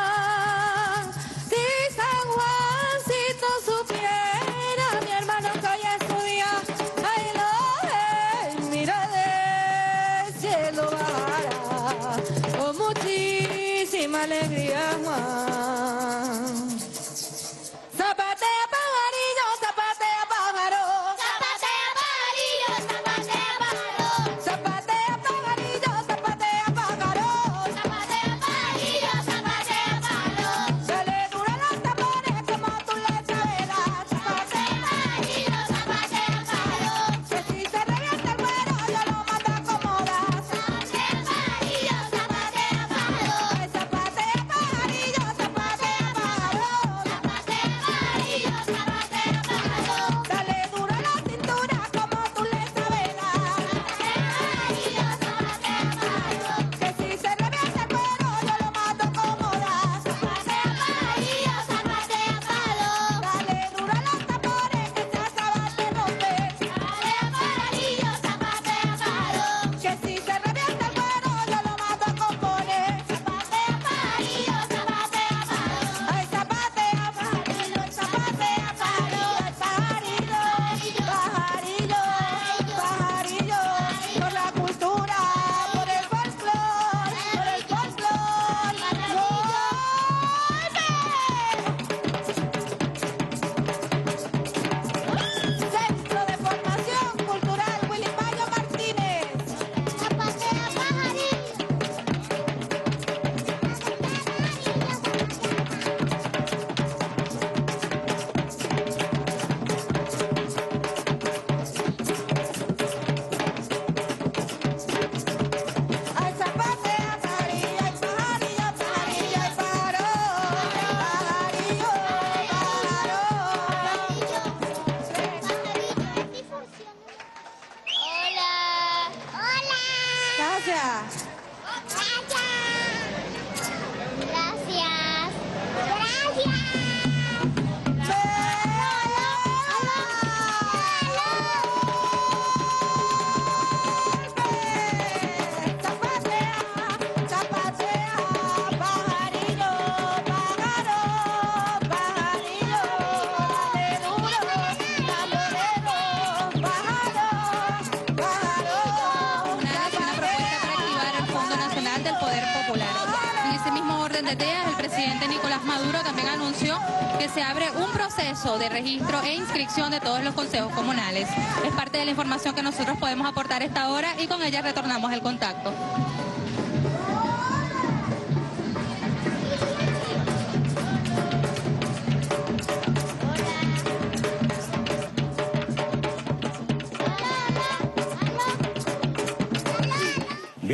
si San Juancito supiera, mi hermano que hoy es su día, ay lo mira del cielo bajará con muchísima alegría, Juan. Zapatea pajarillo, zapatea pájaro, zapatea pajarillo, zapatea pájaro, zapatea pajarillo, zapatea pájaro, zapatea pajarillo, zapatea pájaro. Se le duran los tambores como tú le saberás, zapatea pajarillo, zapatea pájaro. Que si se revienta el cuero yo lo mando a acomodar, zapatea pajarillo, zapatea pájaro. Zapatea pajarillo, mismo orden de ideas, el presidente Nicolás Maduro también anunció que se abre un proceso de registro e inscripción de todos los consejos comunales. Es parte de la información que nosotros podemos aportar a esta hora y con ella retornamos el contacto.